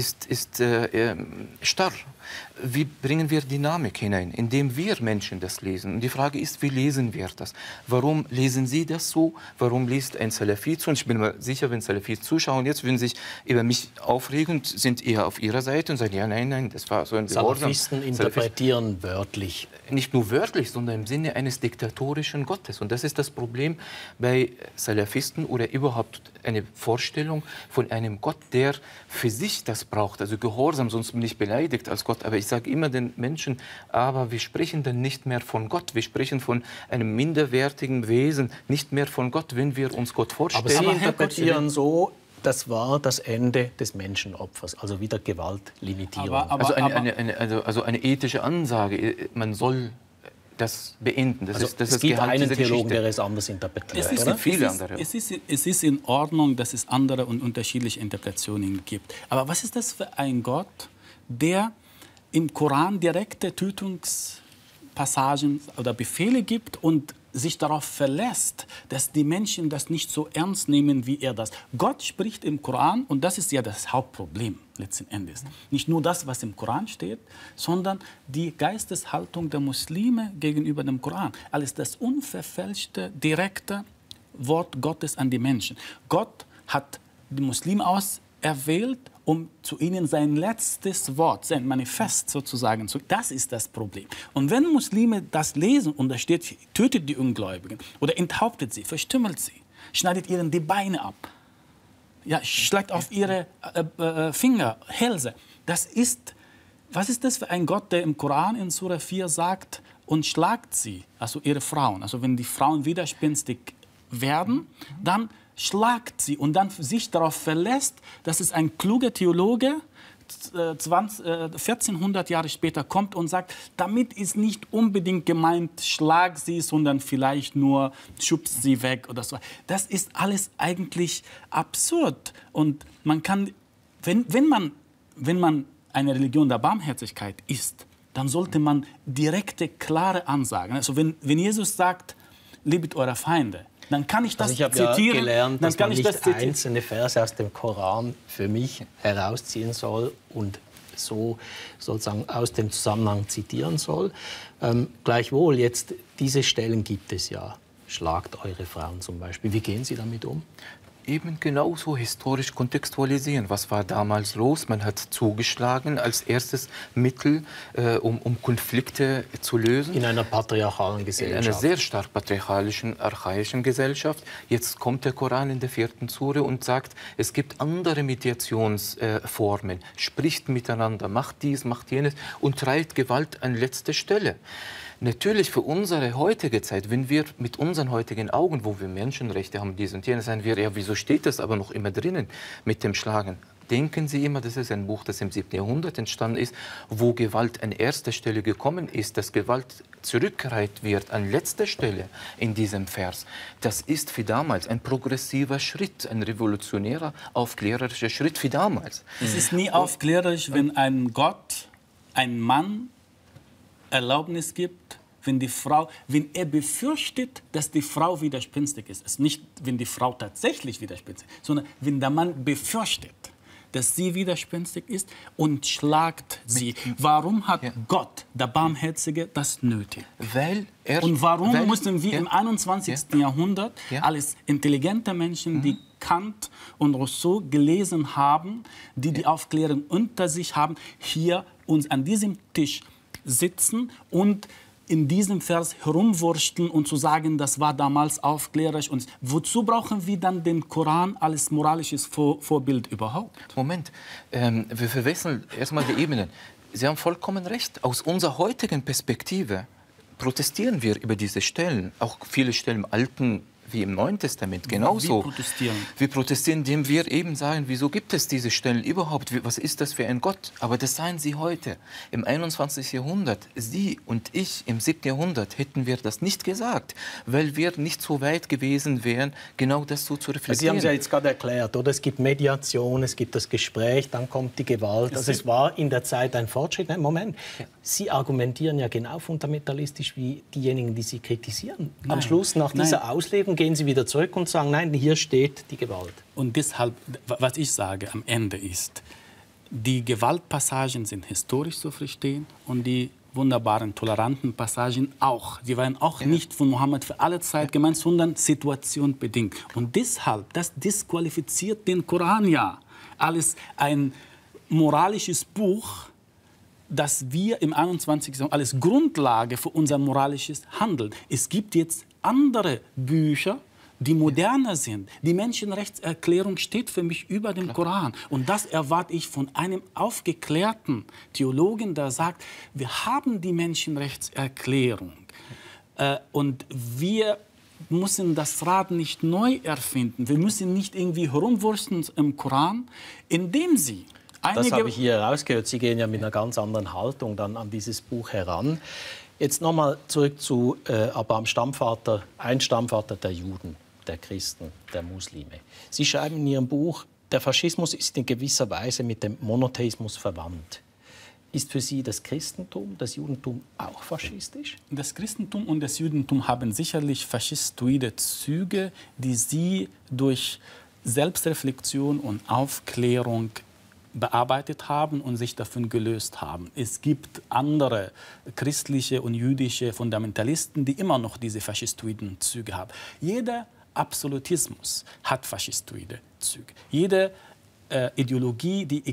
starr. Wie bringen wir Dynamik hinein, indem wir Menschen das lesen? Und die Frage ist, wie lesen wir das? Warum lesen Sie das so? Warum liest ein Salafit so? Und ich bin mir sicher, wenn Salafit zuschauen, jetzt würden sich über mich aufregen und sind eher auf ihrer Seite und sagen, ja, nein, das war so ein Gehorsam. Salafisten interpretieren wörtlich. Nicht nur wörtlich, sondern im Sinne eines diktatorischen Gottes. Und das ist das Problem bei Salafisten oder überhaupt eine Vorstellung von einem Gott, der für sich das braucht. Also Gehorsam, sonst bin ich beleidigt als Gott. Aber ich sage immer den Menschen, aber wir sprechen dann nicht mehr von Gott. Wir sprechen von einem minderwertigen Wesen, nicht mehr von Gott, wenn wir uns Gott vorstellen. Aber Sie interpretieren so, das war das Ende des Menschenopfers, also wieder Gewaltlimitierung. Also eine ethische Ansage, man soll das beenden. Es gibt einen Theologen, der es anders interpretiert. Es gibt viele andere. Es ist in Ordnung, dass es andere und unterschiedliche Interpretationen gibt. Aber was ist das für ein Gott, der im Koran direkte Tötungspassagen oder Befehle gibt und sich darauf verlässt, dass die Menschen das nicht so ernst nehmen, wie er das. Gott spricht im Koran, und das ist ja das Hauptproblem letzten Endes. Nicht nur das, was im Koran steht, sondern die Geisteshaltung der Muslime gegenüber dem Koran. Alles das unverfälschte, direkte Wort Gottes an die Menschen. Gott hat die Muslime auserwählt, um zu ihnen sein letztes Wort, sein Manifest sozusagen zu. Das ist das Problem. Und wenn Muslime das lesen und da steht, tötet die Ungläubigen oder enthauptet sie, verstümmelt sie, schneidet ihnen die Beine ab, ja, schlägt auf ihre Finger, Hälse. Was ist das für ein Gott, der im Koran in Surah 4 sagt, und schlagt sie, also ihre Frauen. Also wenn die Frauen widerspenstig werden, dann schlagt sie und dann sich darauf verlässt, dass es ein kluger Theologe 1400 Jahre später kommt und sagt, damit ist nicht unbedingt gemeint, schlag sie, sondern vielleicht nur schubst sie weg oder so. Das ist alles eigentlich absurd. Und man kann, wenn man eine Religion der Barmherzigkeit ist, dann sollte man direkte, klare Ansagen. Also wenn Jesus sagt, liebet eure Feinde, dann kann ich das zitieren. Ich habe ja gelernt, dass man nicht einzelne Verse aus dem Koran für mich herausziehen soll und so sozusagen aus dem Zusammenhang zitieren soll. Gleichwohl, jetzt diese Stellen gibt es ja. Schlagt eure Frauen zum Beispiel. Wie gehen Sie damit um? Eben genauso historisch kontextualisieren. Was war damals los? Man hat zugeschlagen als erstes Mittel, um Konflikte zu lösen. In einer patriarchalen Gesellschaft. In einer sehr stark patriarchalischen, archaischen Gesellschaft. Jetzt kommt der Koran in der 4. Sure und sagt, es gibt andere Mediationsformen. Spricht miteinander, macht dies, macht jenes und treibt Gewalt an letzte Stelle. Natürlich für unsere heutige Zeit, wenn wir mit unseren heutigen Augen, wo wir Menschenrechte haben, dies und jenes, sagen wir, ja, wieso steht das aber noch immer drinnen mit dem Schlagen? Denken Sie immer, das ist ein Buch, das im 7. Jahrhundert entstanden ist, wo Gewalt an erster Stelle gekommen ist, dass Gewalt zurückgereiht wird an letzter Stelle in diesem Vers. Das ist für damals ein progressiver Schritt, ein revolutionärer, aufklärerischer Schritt für damals. Es ist nie aufklärerisch, wenn ein Gott, ein Mann, Erlaubnis gibt, wenn er befürchtet, dass die Frau widerspenstig ist. Es ist nicht, wenn die Frau tatsächlich widerspenstig ist, sondern wenn der Mann befürchtet, dass sie widerspenstig ist und schlagt sie. Warum hat Gott, der Barmherzige, das nötig? Und warum mussten wir im 21. Jahrhundert als intelligente Menschen, die Kant und Rousseau gelesen haben, die Aufklärung unter sich haben, hier uns an diesem Tisch sitzen und in diesem Vers herumwursteln und zu sagen, das war damals aufklärerisch. Und wozu brauchen wir dann den Koran als moralisches Vorbild überhaupt? Moment, wir verwechseln erstmal die Ebenen. Sie haben vollkommen recht. Aus unserer heutigen Perspektive protestieren wir über diese Stellen. Auch viele Stellen im Alten wie im Neuen Testament genauso. Wie protestieren? Wir protestieren, indem wir eben sagen, wieso gibt es diese Stellen überhaupt? Was ist das für ein Gott? Aber das seien Sie heute, im 21. Jahrhundert. Sie und ich im 7. Jahrhundert hätten wir das nicht gesagt, weil wir nicht so weit gewesen wären, genau das so zu reflektieren. Sie haben es ja jetzt gerade erklärt, oder? Es gibt Mediation, es gibt das Gespräch, dann kommt die Gewalt. Also es war in der Zeit ein Fortschritt. Moment, Sie argumentieren ja genau fundamentalistisch wie diejenigen, die Sie kritisieren. Am Schluss, nach dieser Auslegung, gehen Sie wieder zurück und sagen, nein, hier steht die Gewalt. Und deshalb, was ich sage am Ende ist, die Gewaltpassagen sind historisch zu verstehen und die wunderbaren, toleranten Passagen auch. Die waren auch nicht von Mohammed für alle Zeit gemeint, sondern situationbedingt. Und deshalb, das disqualifiziert den Koran ja als ein moralisches Buch, das wir im 21. Jahrhundert als Grundlage für unser moralisches Handeln. Es gibt jetzt andere Bücher, die moderner sind. Die Menschenrechtserklärung steht für mich über dem Koran. Und das erwarte ich von einem aufgeklärten Theologen, der sagt, wir haben die Menschenrechtserklärung. Und wir müssen das Rad nicht neu erfinden. Wir müssen nicht irgendwie herumwursteln im Koran, indem Sie das habe ich hier herausgehört. Sie gehen ja mit einer ganz anderen Haltung dann an dieses Buch heran. Jetzt nochmal zurück zu Abrahams Stammvater, ein Stammvater der Juden, der Christen, der Muslime. Sie schreiben in Ihrem Buch, der Faschismus ist in gewisser Weise mit dem Monotheismus verwandt. Ist für Sie das Christentum, das Judentum auch faschistisch? Das Christentum und das Judentum haben sicherlich faschistoide Züge, die sie durch Selbstreflexion und Aufklärung bearbeitet haben und sich davon gelöst haben. Es gibt andere christliche und jüdische Fundamentalisten, die immer noch diese faschistoiden Züge haben. Jeder Absolutismus hat faschistoide Züge. Jede Ideologie, die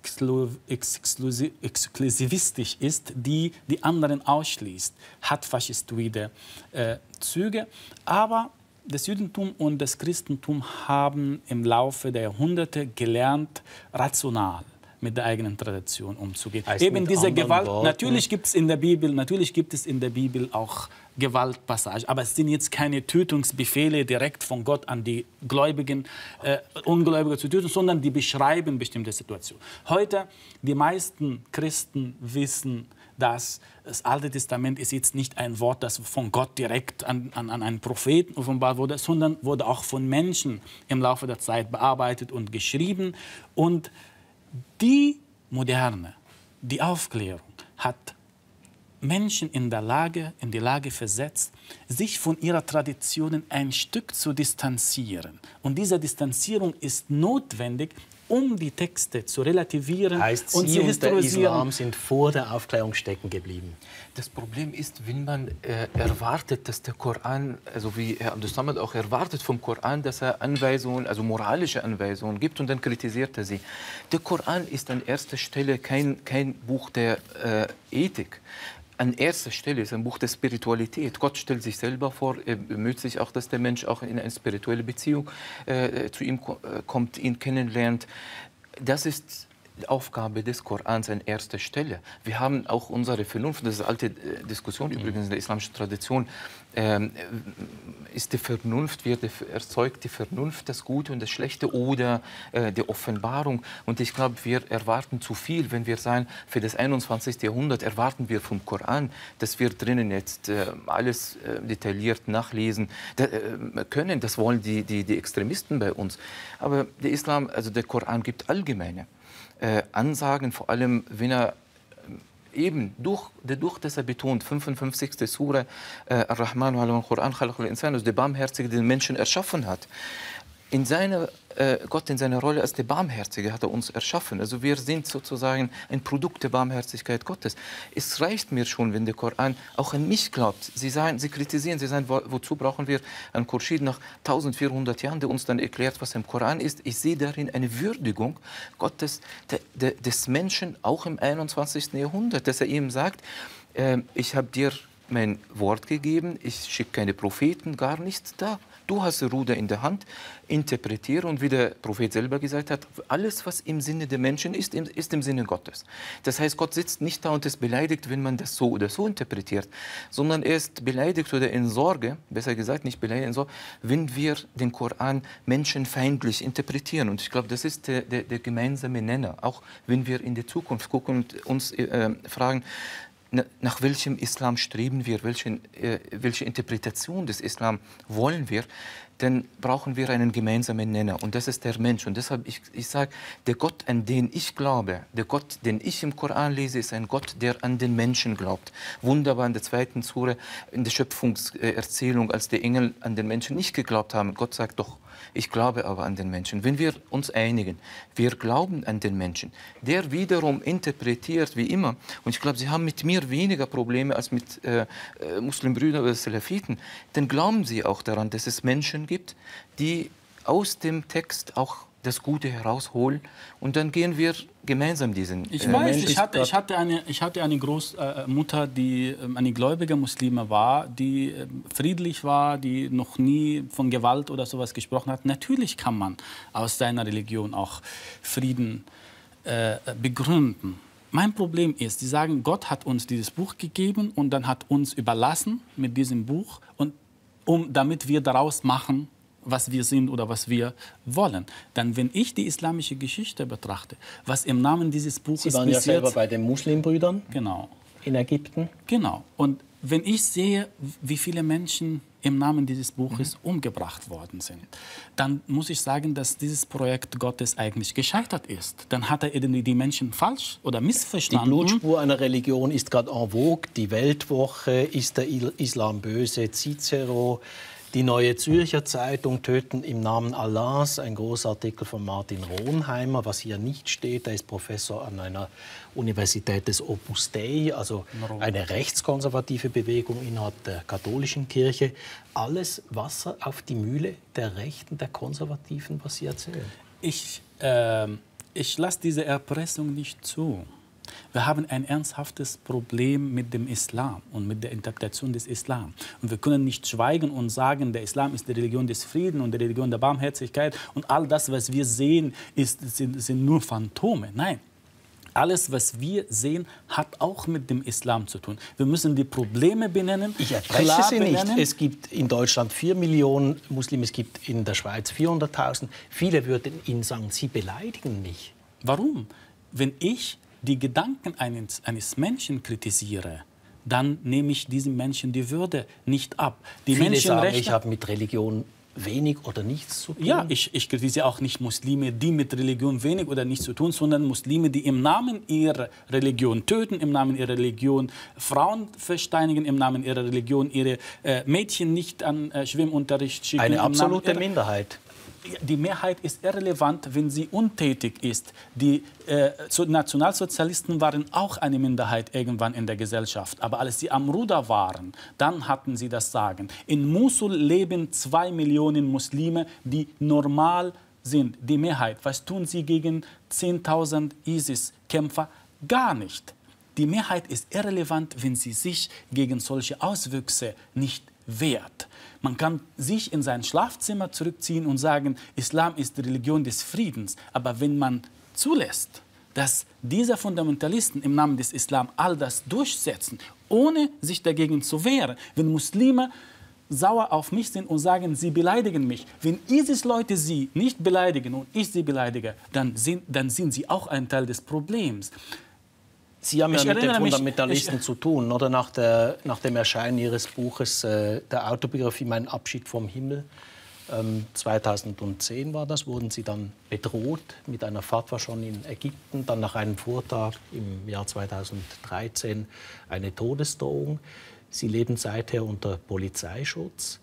exklusivistisch ist, die die anderen ausschließt, hat faschistoide Züge. Aber das Judentum und das Christentum haben im Laufe der Jahrhunderte gelernt, rational mit der eigenen Tradition umzugehen. Eben diese Gewalt. Natürlich gibt es in der Bibel auch Gewaltpassagen, aber es sind jetzt keine Tötungsbefehle direkt von Gott an die Gläubigen, Ungläubige zu töten, sondern die beschreiben bestimmte Situationen. Heute die meisten Christen wissen, dass das Alte Testament ist jetzt nicht ein Wort, das von Gott direkt an einen Propheten offenbart wurde, sondern wurde auch von Menschen im Laufe der Zeit bearbeitet und geschrieben. Und die Moderne, die Aufklärung hat Menschen in die Lage versetzt, sich von ihrer Tradition ein Stück zu distanzieren. Und diese Distanzierung ist notwendig, um die Texte zu relativieren und zu historisieren. Der Islam sind vor der Aufklärung stecken geblieben. Das Problem ist, wenn man erwartet, dass der Koran, also wie Herr Abdus-Samad auch erwartet vom Koran, dass er Anweisungen, also moralische Anweisungen gibt und dann kritisiert er sie. Der Koran ist an erster Stelle kein Buch der Ethik. An erster Stelle ist ein Buch der Spiritualität. Gott stellt sich selber vor, er bemüht sich auch, dass der Mensch auch in eine spirituelle Beziehung zu ihm kommt, ihn kennenlernt. Das ist die Aufgabe des Korans an erster Stelle. Wir haben auch unsere Vernunft, das ist eine alte Diskussion übrigens in der islamischen Tradition, ist die Vernunft, erzeugt die Vernunft das Gute und das Schlechte oder die Offenbarung? Und ich glaube, wir erwarten zu viel, wenn wir sagen, für das 21. Jahrhundert erwarten wir vom Koran, dass wir drinnen jetzt alles detailliert nachlesen können. Das wollen die Extremisten bei uns. Aber der Islam, also der Koran gibt allgemeine Ansagen, vor allem wenn er eben durch das er betont, 55. Sura Ar-Rahman al-Quran khalaqal insan, also der Barmherzige, den Menschen erschaffen hat. Gott in seiner Rolle als der Barmherzige hat er uns erschaffen. Also wir sind sozusagen ein Produkt der Barmherzigkeit Gottes. Es reicht mir schon, wenn der Koran auch an mich glaubt. Sie kritisieren, sie sagen, wozu brauchen wir einen Khurshid nach 1400 Jahren, der uns dann erklärt, was im Koran ist. Ich sehe darin eine Würdigung Gottes, des Menschen, auch im 21. Jahrhundert, dass er ihm sagt, ich habe dir mein Wort gegeben, ich schicke keine Propheten, gar nichts da. Du hast das Ruder in der Hand, interpretiere und wie der Prophet selber gesagt hat, alles, was im Sinne der Menschen ist, ist im Sinne Gottes. Das heißt, Gott sitzt nicht da und ist beleidigt, wenn man das so oder so interpretiert, sondern er ist beleidigt oder in Sorge, besser gesagt nicht beleidigt, in Sorge, wenn wir den Koran menschenfeindlich interpretieren. Und ich glaube, das ist der gemeinsame Nenner, auch wenn wir in die Zukunft gucken und uns fragen, nach welchem Islam streben wir, welche Interpretation des Islam wollen wir, dann brauchen wir einen gemeinsamen Nenner. Und das ist der Mensch. Und deshalb, ich sage, der Gott, an den ich glaube, der Gott, den ich im Koran lese, ist ein Gott, der an den Menschen glaubt. Wunderbar in der 2. Sure, in der Schöpfungserzählung, als die Engel an den Menschen nicht geglaubt haben. Gott sagt doch, ich glaube aber an den Menschen. Wenn wir uns einigen, wir glauben an den Menschen, der wiederum interpretiert wie immer, und ich glaube, Sie haben mit mir weniger Probleme als mit Muslimbrüdern oder Salafiten, dann glauben Sie auch daran, dass es Menschen gibt, die aus dem Text auch das Gute herausholen und dann gehen wir gemeinsam diesen Ich weiß, ich hatte eine Großmutter, die eine gläubige Muslime war, die friedlich war, die noch nie von Gewalt oder sowas gesprochen hat. Natürlich kann man aus seiner Religion auch Frieden begründen. Mein Problem ist, Sie sagen, Gott hat uns dieses Buch gegeben und dann hat uns überlassen mit diesem Buch, und damit wir daraus machen, was wir sind oder was wir wollen. Dann, wenn ich die islamische Geschichte betrachte, was im Namen dieses Buches Sie waren ja selber bei den Muslimbrüdern in Ägypten. Genau. Und wenn ich sehe, wie viele Menschen im Namen dieses Buches umgebracht worden sind, dann muss ich sagen, dass dieses Projekt Gottes eigentlich gescheitert ist. Dann hat er irgendwie die Menschen falsch oder missverstanden. Die Blutspur einer Religion ist gerade en vogue. Die Weltwoche, ist der Islam böse, Cicero, die Neue Zürcher Zeitung, Töten im Namen Allahs, ein Großartikel von Martin Ronheimer, was hier nicht steht. Er ist Professor an einer Universität des Opus Dei, also eine rechtskonservative Bewegung innerhalb der katholischen Kirche. Alles Wasser auf die Mühle der Rechten, der Konservativen, was Sie erzählen. Ich lasse diese Erpressung nicht zu. Wir haben ein ernsthaftes Problem mit dem Islam und mit der Interpretation des Islam. Und wir können nicht schweigen und sagen, der Islam ist die Religion des Friedens und die Religion der Barmherzigkeit. Und all das, was wir sehen, sind nur Phantome. Nein. Alles, was wir sehen, hat auch mit dem Islam zu tun. Wir müssen die Probleme benennen. Ich erpresse Sie nicht. Es gibt in Deutschland 4 Millionen Muslime, es gibt in der Schweiz 400.000. Viele würden Ihnen sagen, Sie beleidigen mich. Warum? Wenn ich die Gedanken eines Menschen kritisiere, dann nehme ich diesem Menschen die Würde nicht ab. Die Viele sagen, ich habe mit Religion wenig oder nichts zu tun. Ja, ich kritisiere auch nicht Muslime, die mit Religion wenig oder nichts zu tun, sondern Muslime, die im Namen ihrer Religion töten, im Namen ihrer Religion Frauen versteinigen, im Namen ihrer Religion ihre Mädchen nicht an Schwimmunterricht schicken. Eine absolute Minderheit. Die Mehrheit ist irrelevant, wenn sie untätig ist. Die Nationalsozialisten waren auch eine Minderheit irgendwann in der Gesellschaft. Aber als sie am Ruder waren, dann hatten sie das Sagen. In Mosul leben 2 Millionen Muslime, die normal sind. Die Mehrheit. Was tun sie gegen 10.000 ISIS-Kämpfer? Gar nicht. Die Mehrheit ist irrelevant, wenn sie sich gegen solche Auswüchse nicht wehrt. Man kann sich in sein Schlafzimmer zurückziehen und sagen, Islam ist die Religion des Friedens. Aber wenn man zulässt, dass diese Fundamentalisten im Namen des Islam all das durchsetzen, ohne sich dagegen zu wehren, wenn Muslime sauer auf mich sind und sagen, sie beleidigen mich, wenn ISIS-Leute sie nicht beleidigen und ich sie beleidige, dann sind sie auch ein Teil des Problems. Sie haben ja mit den Fundamentalisten zu tun, oder? Nach dem Erscheinen Ihres Buches, der Autobiografie Mein Abschied vom Himmel, 2010 war das, wurden Sie dann bedroht mit einer Fatwa schon in Ägypten, dann nach einem Vortrag im Jahr 2013 eine Todesdrohung. Sie leben seither unter Polizeischutz.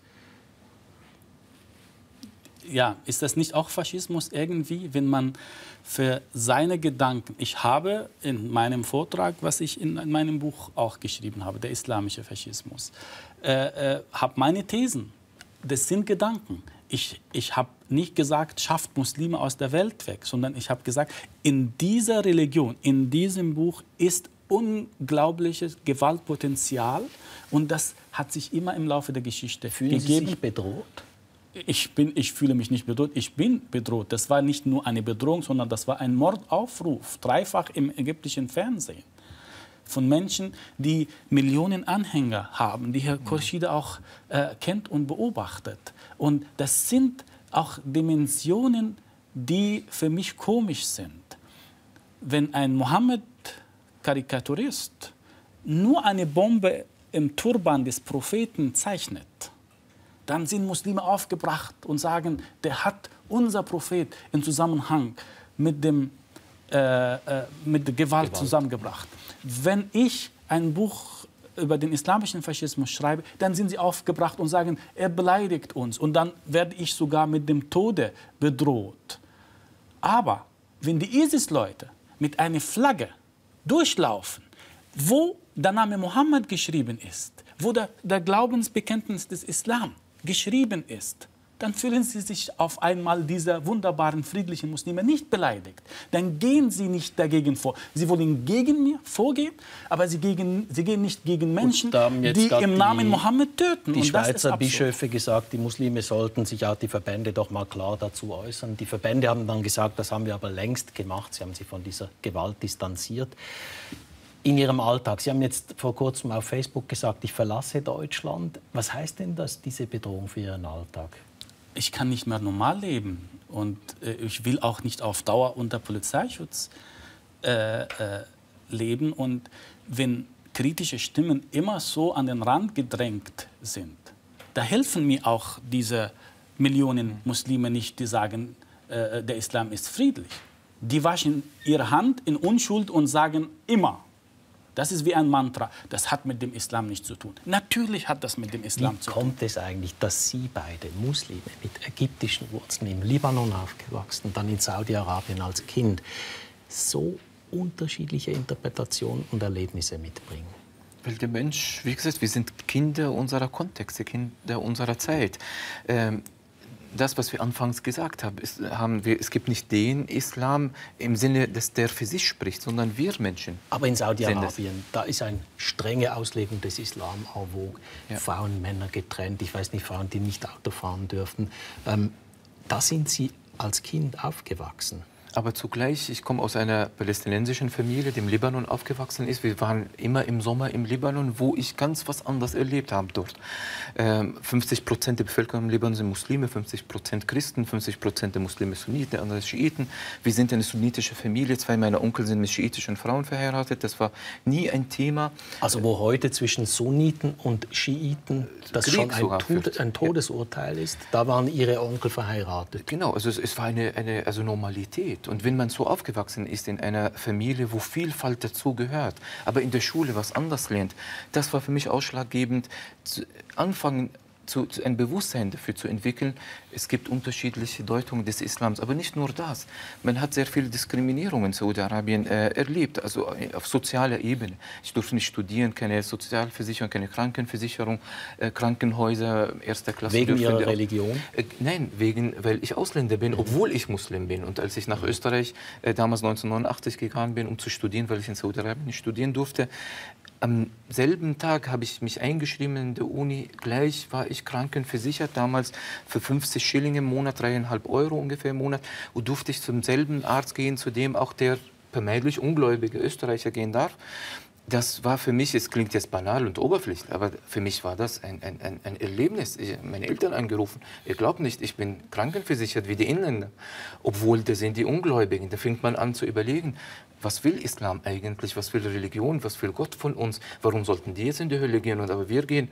Ja, ist das nicht auch Faschismus irgendwie, wenn man für seine Gedanken, ich habe in meinem Vortrag, was ich in meinem Buch auch geschrieben habe, der islamische Faschismus, habe meine Thesen, das sind Gedanken. Ich habe nicht gesagt, schafft Muslime aus der Welt weg, sondern ich habe gesagt, in dieser Religion, in diesem Buch ist unglaubliches Gewaltpotenzial, Und das hat sich immer im Laufe der Geschichte gegeben. Fühlen Sie sich bedroht? Ich fühle mich nicht bedroht, ich bin bedroht. Das war nicht nur eine Bedrohung, sondern das war ein Mordaufruf, dreifach im ägyptischen Fernsehen. Von Menschen, die Millionen Anhänger haben, die Herr Khorshid auch kennt und beobachtet. Und das sind auch Dimensionen, die für mich komisch sind. Wenn ein Mohammed-Karikaturist nur eine Bombe im Turban des Propheten zeichnet, dann sind Muslime aufgebracht und sagen, der hat unser Prophet in Zusammenhang mit der Gewalt zusammengebracht. Wenn ich ein Buch über den islamischen Faschismus schreibe, dann sind sie aufgebracht und sagen, er beleidigt uns. Und dann werde ich sogar mit dem Tode bedroht. Aber wenn die ISIS-Leute mit einer Flagge durchlaufen, wo der Name Mohammed geschrieben ist, wo der Glaubensbekenntnis des Islam geschrieben ist, dann fühlen sie sich auf einmal dieser wunderbaren, friedlichen Muslime nicht beleidigt. Dann gehen sie nicht dagegen vor. Sie wollen gegen mir vorgehen, aber sie gehen nicht gegen Menschen, die im Namen Mohammed töten. Die Schweizer Bischöfe gesagt, die Muslime sollten sich auch die Verbände doch mal klar dazu äußern. Die Verbände haben dann gesagt, das haben wir aber längst gemacht. Sie haben sich von dieser Gewalt distanziert. In Ihrem Alltag, Sie haben jetzt vor kurzem auf Facebook gesagt, ich verlasse Deutschland. Was heißt denn das, diese Bedrohung für Ihren Alltag? Ich kann nicht mehr normal leben und ich will auch nicht auf Dauer unter Polizeischutz leben. Und wenn kritische Stimmen immer so an den Rand gedrängt sind, da helfen mir auch diese Millionen Muslime nicht, die sagen, der Islam ist friedlich. Die waschen ihre Hand in Unschuld und sagen immer, das ist wie ein Mantra. Das hat mit dem Islam nichts zu tun. Natürlich hat das mit dem Islam zu tun. Wie kommt es eigentlich, dass Sie beide Muslime mit ägyptischen Wurzeln im Libanon aufgewachsen, dann in Saudi-Arabien als Kind, so unterschiedliche Interpretationen und Erlebnisse mitbringen? Weil der Mensch, wie gesagt, wir sind Kinder unserer Kontexte, Kinder unserer Zeit. Das, was wir anfangs gesagt haben, es gibt nicht den Islam im Sinne, dass der für sich spricht, sondern wir Menschen. Aber in Saudi-Arabien, da ist eine strenge Auslegung des Islam en vogue. Ja. Frauen, Männer getrennt, ich weiß nicht, Frauen, die nicht Auto fahren dürften. Da sind Sie als Kind aufgewachsen. Aber zugleich, ich komme aus einer palästinensischen Familie, die im Libanon aufgewachsen ist. Wir waren immer im Sommer im Libanon, wo ich ganz was anderes erlebt habe dort. 50% der Bevölkerung im Libanon sind Muslime, 50% Christen, 50% der Muslime Sunniten, der andere Schiiten. Wir sind eine sunnitische Familie. 2 meiner Onkel sind mit schiitischen Frauen verheiratet. Das war nie ein Thema. Also wo heute zwischen Sunniten und Schiiten das Krieg schon ein Todesurteil ist, da waren Ihre Onkel verheiratet. Genau, also es war eine Normalität. Und wenn man so aufgewachsen ist in einer Familie, wo Vielfalt dazugehört, aber in der Schule was anders lernt, das war für mich ausschlaggebend, anfangen ein Bewusstsein dafür zu entwickeln. Es gibt unterschiedliche Deutungen des Islams, aber nicht nur das. Man hat sehr viel Diskriminierung in Saudi-Arabien erlebt, also auf sozialer Ebene. Ich durfte nicht studieren, keine Sozialversicherung, keine Krankenversicherung, Krankenhäuser erster Klasse. Wegen Ihrer Religion? Nein, weil ich Ausländer bin, obwohl ich Muslim bin. Und als ich nach Österreich damals 1989 gegangen bin, um zu studieren, weil ich in Saudi-Arabien nicht studieren durfte, am selben Tag habe ich mich eingeschrieben in der Uni. Gleich war ich krankenversichert, damals für 50 Schilling im Monat, 3,5 Euro ungefähr im Monat. Und durfte ich zum selben Arzt gehen, zu dem auch der vermeintlich ungläubige Österreicher gehen darf. Das war für mich, es klingt jetzt banal und oberflächlich, aber für mich war das ein Erlebnis. Ich habe meine Eltern angerufen. Ihr glaubt nicht, ich bin krankenversichert wie die Inländer. Obwohl, da sind die Ungläubigen. Da fängt man an zu überlegen, was will Islam eigentlich, was will Religion, was will Gott von uns? Warum sollten die jetzt in die Hölle gehen und aber wir gehen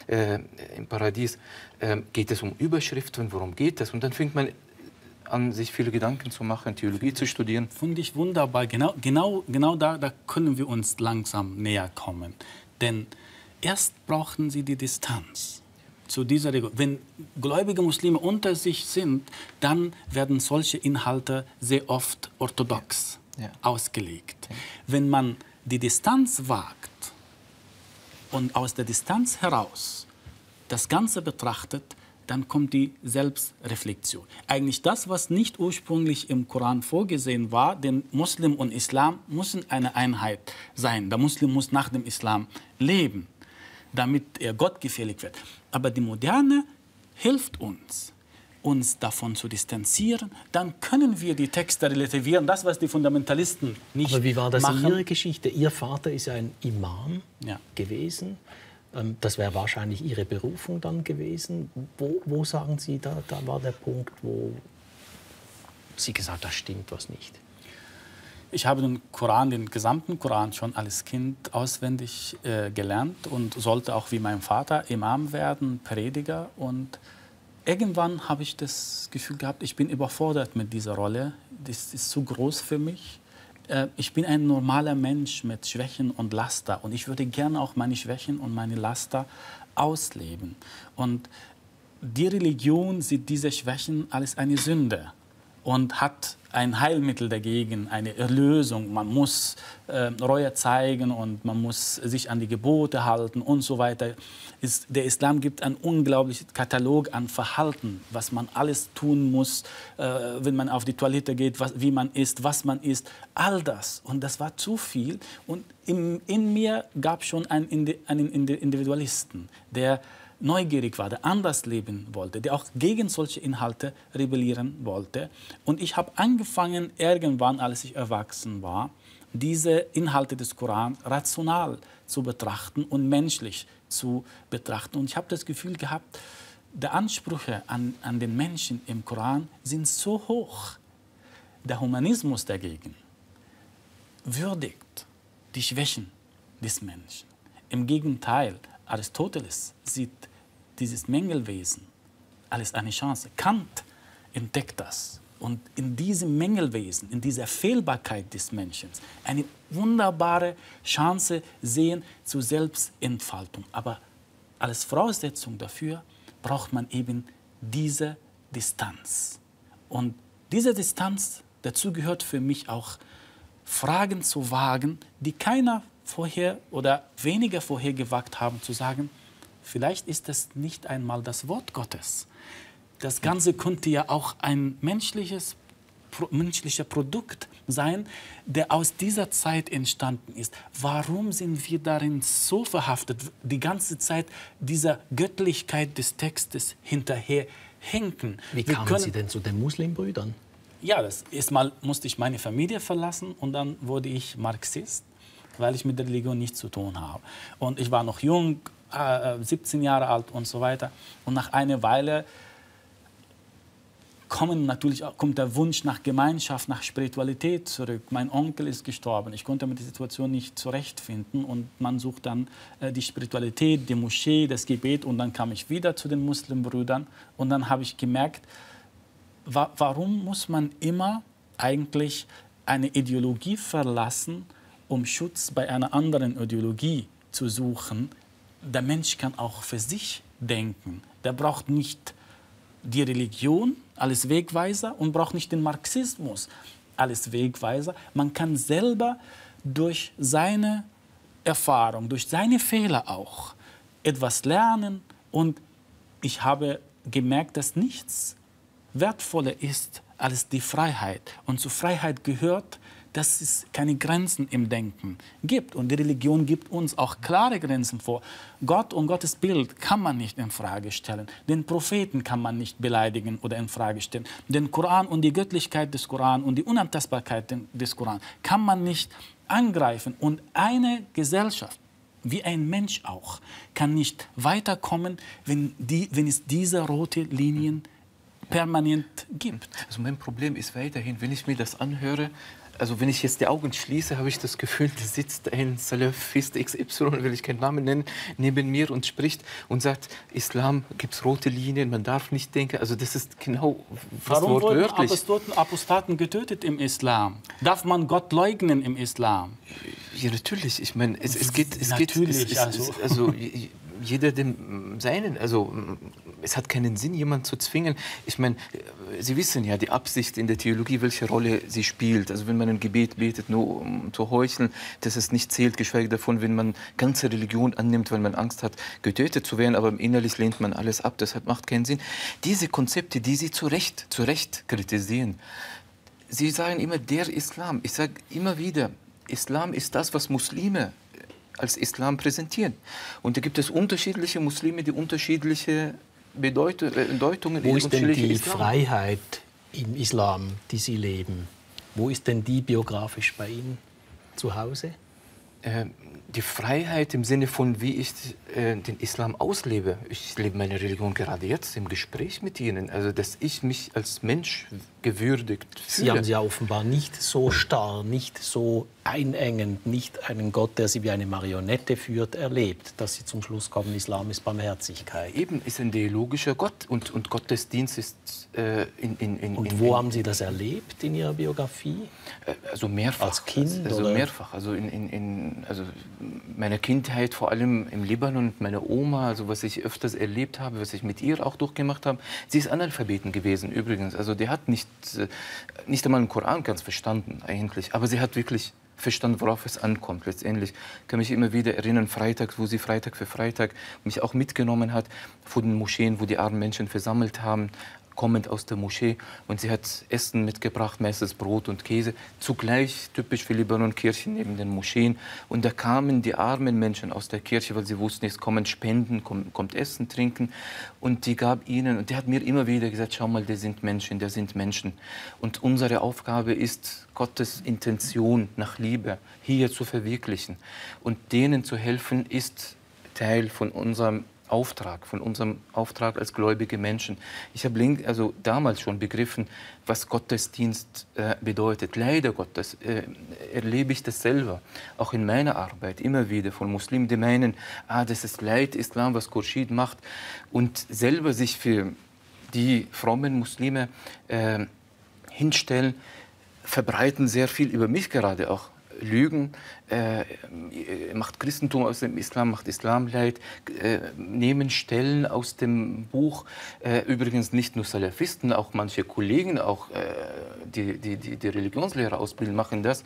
im Paradies? Geht es um Überschriften, worum geht es? Und dann fängt man an, sich viele Gedanken zu machen, Theologie zu studieren. Finde ich wunderbar. Genau da können wir uns langsam näher kommen. Denn erst brauchten sie die Distanz zu dieser Religion. Wenn gläubige Muslime unter sich sind, dann werden solche Inhalte sehr oft orthodox ausgelegt. Ja. Wenn man die Distanz wagt und aus der Distanz heraus das Ganze betrachtet, dann kommt die Selbstreflexion. Eigentlich das, was nicht ursprünglich im Koran vorgesehen war, denn Muslim und Islam müssen eine Einheit sein. Der Muslim muss nach dem Islam leben. damit er gottgefällig wird. Aber die Moderne hilft uns davon zu distanzieren, dann können wir die Texte relativieren, das, was die Fundamentalisten nicht machen. Aber wie war das in Ihrer Geschichte? Ihr Vater ist ja ein Imam gewesen. Das wäre wahrscheinlich Ihre Berufung dann gewesen. Wo sagen Sie, da war der Punkt, wo Sie gesagt haben, da stimmt was nicht? Ich habe den gesamten Koran schon als Kind auswendig gelernt und sollte auch wie mein Vater Imam werden, Prediger. Und irgendwann habe ich das Gefühl gehabt, ich bin überfordert mit dieser Rolle. Das ist zu groß für mich. Ich bin ein normaler Mensch mit Schwächen und Laster. Und ich würde gerne auch meine Schwächen und meine Laster ausleben. Und die Religion sieht diese Schwächen als eine Sünde und hat ein Heilmittel dagegen, eine Erlösung. Man muss Reue zeigen und man muss sich an die Gebote halten und so weiter. Der Islam gibt einen unglaublichen Katalog an Verhalten, was man alles tun muss, wenn man auf die Toilette geht, wie man isst, was man isst, all das. Und das war zu viel. Und in mir gab es schon einen Individualisten, der neugierig war, der anders leben wollte, der auch gegen solche Inhalte rebellieren wollte. Und ich habe angefangen, irgendwann, als ich erwachsen war, diese Inhalte des Koran rational zu betrachten und menschlich zu betrachten. Und ich habe das Gefühl gehabt, die Ansprüche an den Menschen im Koran sind so hoch. Der Humanismus dagegen würdigt die Schwächen des Menschen. Im Gegenteil, Aristoteles sieht dieses Mängelwesen als eine Chance. Kant entdeckt das. Und in diesem Mängelwesen, in dieser Fehlbarkeit des Menschen, eine wunderbare Chance sehen zur Selbstentfaltung. Aber als Voraussetzung dafür braucht man eben diese Distanz. Und diese Distanz, dazu gehört für mich auch, Fragen zu wagen, die keiner vorher oder weniger vorher gewagt haben, zu sagen, vielleicht ist das nicht einmal das Wort Gottes. Das Ganze könnte ja auch ein menschliches Produkt sein, der aus dieser Zeit entstanden ist. Warum sind wir darin so verhaftet, die ganze Zeit dieser Göttlichkeit des Textes hinterher hinken? Wie kamen Sie denn zu den Muslimbrüdern? Ja, erstmal musste ich meine Familie verlassen und dann wurde ich Marxist, weil ich mit der Religion nichts zu tun habe. Und ich war noch jung, 17 Jahre alt und so weiter. Und nach einer Weile kommt der Wunsch nach Gemeinschaft, nach Spiritualität zurück. Mein Onkel ist gestorben. Ich konnte mit der Situation nicht zurechtfinden. Und man sucht dann die Spiritualität, die Moschee, das Gebet. Und dann kam ich wieder zu den Muslimbrüdern. Und dann habe ich gemerkt, warum muss man immer eigentlich eine Ideologie verlassen, um Schutz bei einer anderen Ideologie zu suchen? Der Mensch kann auch für sich denken. Der braucht nicht die Religion als Wegweiser und braucht nicht den Marxismus als Wegweiser. Man kann selber durch seine Erfahrung, durch seine Fehler auch etwas lernen. Und ich habe gemerkt, dass nichts wertvoller ist als die Freiheit. Und zur Freiheit gehört, dass es keine Grenzen im Denken gibt. Und die Religion gibt uns auch klare Grenzen vor. Gott und Gottes Bild kann man nicht in Frage stellen. Den Propheten kann man nicht beleidigen oder in Frage stellen. Den Koran und die Göttlichkeit des Koran und die Unantastbarkeit des Koran kann man nicht angreifen. Und eine Gesellschaft, wie ein Mensch auch, kann nicht weiterkommen, wenn es diese rote Linien permanent gibt. Also mein Problem ist weiterhin, wenn ich mir das anhöre, also wenn ich jetzt die Augen schließe, habe ich das Gefühl, da sitzt ein Salafist XY, will ich keinen Namen nennen, neben mir und spricht und sagt, Islam gibt es rote Linien, man darf nicht denken. Also das ist genau was Warum wortwörtlich. wurden Apostaten getötet im Islam? Darf man Gott leugnen im Islam? Ja, natürlich. Ich meine, jeder dem Seinen, also es hat keinen Sinn, jemanden zu zwingen. Ich meine, Sie wissen ja die Absicht in der Theologie, welche Rolle sie spielt. Also wenn man ein Gebet betet, nur um zu heucheln, dass es nicht zählt, geschweige davon, wenn man ganze Religion annimmt, weil man Angst hat, getötet zu werden, aber innerlich lehnt man alles ab. Deshalb macht keinen Sinn. Diese Konzepte, die Sie zu Recht kritisieren, Sie sagen immer, der Islam. Ich sage immer wieder, Islam ist das, was Muslime als Islam präsentieren. Und da gibt es unterschiedliche Muslime, die unterschiedliche Bedeutungen. Wo ist denn die Freiheit im Islam, die Sie leben? Wo ist denn die biografisch bei Ihnen zu Hause? Die Freiheit im Sinne von, wie ich den Islam auslebe. Ich lebe meine Religion gerade jetzt im Gespräch mit Ihnen. Also, dass ich mich als Mensch gewürdigt fühle. Sie haben sie ja offenbar nicht so starr, nicht so einengend, nicht einen Gott, der Sie wie eine Marionette führt, erlebt, dass Sie zum Schluss kommen, Islam ist Barmherzigkeit. Eben, ist ein dialogischer Gott und Gottesdienst ist Und wo haben Sie das erlebt in Ihrer Biografie? Also mehrfach. Als Kind? Also oder? mehrfach. Also also meine Kindheit, vor allem im Libanon, mit meiner Oma, also was ich öfters erlebt habe, was ich mit ihr auch durchgemacht habe. Sie ist Analphabeten gewesen übrigens. Also die hat nicht einmal den Koran ganz verstanden eigentlich. Aber sie hat wirklich verstanden, worauf es ankommt letztendlich. Ich kann mich immer wieder erinnern, freitags, wo sie Freitag für Freitag mich auch mitgenommen hat, vor den Moscheen, wo die armen Menschen versammelt haben, kommend aus der Moschee. Und sie hat Essen mitgebracht, meistens Brot und Käse. Zugleich typisch für Libanon-Kirchen neben den Moscheen. Und da kamen die armen Menschen aus der Kirche, weil sie wussten, es kommen Spenden, kommt Essen, Trinken. Und die gab ihnen, und die hat mir immer wieder gesagt, schau mal, das sind Menschen, das sind Menschen. Und unsere Aufgabe ist, Gottes Intention nach Liebe hier zu verwirklichen. Und denen zu helfen, ist Teil von unserem Auftrag als gläubige Menschen. Ich habe also damals schon begriffen, was Gottesdienst bedeutet. Leider Gottes erlebe ich das selber, auch in meiner Arbeit, immer wieder von Muslimen, die meinen, das ist Leid Islam, was Khurshid macht, und selber sich für die frommen Muslime hinstellen, verbreiten sehr viel über mich gerade auch. Lügen, macht Christentum aus dem Islam, macht Islam leid, nehmen Stellen aus dem Buch, übrigens nicht nur Salafisten, auch manche Kollegen, auch die Religionslehrer ausbilden, machen das.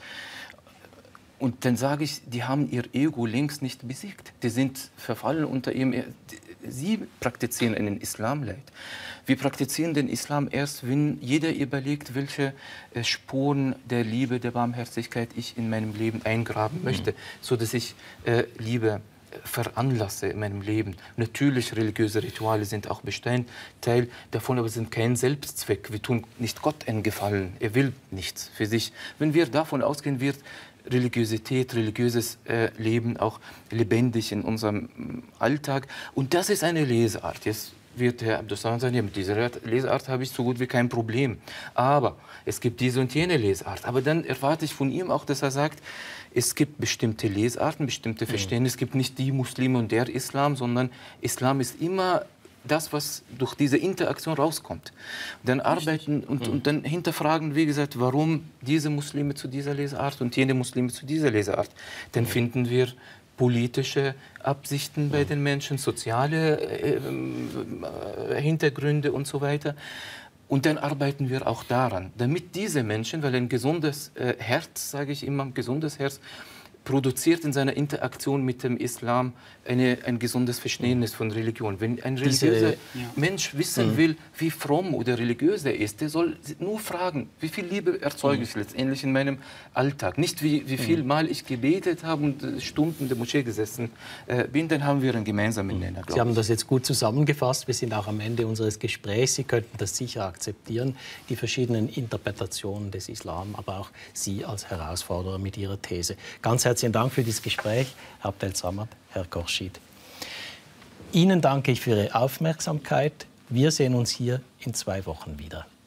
Und dann sage ich, die haben ihr Ego längst nicht besiegt. Die sind verfallen unter ihrem... Sie praktizieren einen Islamleid. Wir praktizieren den Islam erst, wenn jeder überlegt, welche Spuren der Liebe, der Barmherzigkeit ich in meinem Leben eingraben möchte, sodass ich Liebe veranlasse in meinem Leben. Natürlich, religiöse Rituale sind auch Bestandteil davon, aber sind kein Selbstzweck. Wir tun nicht Gott einen Gefallen. Er will nichts für sich. Wenn wir davon ausgehen, wird Religiosität, religiöses Leben auch lebendig in unserem Alltag. Und das ist eine Lesart. Jetzt wird Herr Abdussalam sagen, ja, mit dieser Lesart habe ich so gut wie kein Problem. Aber es gibt diese und jene Lesart. Aber dann erwarte ich von ihm auch, dass er sagt, es gibt bestimmte Lesarten, bestimmte Verständnisse. Es gibt nicht die Muslime und der Islam, sondern Islam ist immer das, was durch diese Interaktion rauskommt. Dann arbeiten und dann hinterfragen, wie gesagt, warum diese Muslime zu dieser Lesart und jene Muslime zu dieser Lesart. Dann finden wir politische Absichten bei den Menschen, soziale Hintergründe und so weiter. Und dann arbeiten wir auch daran, damit diese Menschen, weil ein gesundes Herz, sage ich immer, ein gesundes Herz, produziert in seiner Interaktion mit dem Islam ein gesundes Verständnis von Religion. Wenn ein religiöser Mensch wissen will, wie fromm oder religiös er ist, der soll nur fragen, wie viel Liebe erzeuge ich letztendlich in meinem Alltag. Nicht wie viel Mal ich gebetet habe und Stunden in der Moschee gesessen bin, dann haben wir einen gemeinsamen Nenner. Sie haben das jetzt gut zusammengefasst. Wir sind auch am Ende unseres Gesprächs. Sie könnten das sicher akzeptieren, die verschiedenen Interpretationen des Islam, aber auch Sie als Herausforderer mit Ihrer These. Ganz herzlichen Dank für dieses Gespräch, Herr Abdel Samad, Herr Khurshid. Ihnen danke ich für Ihre Aufmerksamkeit. Wir sehen uns hier in 2 Wochen wieder.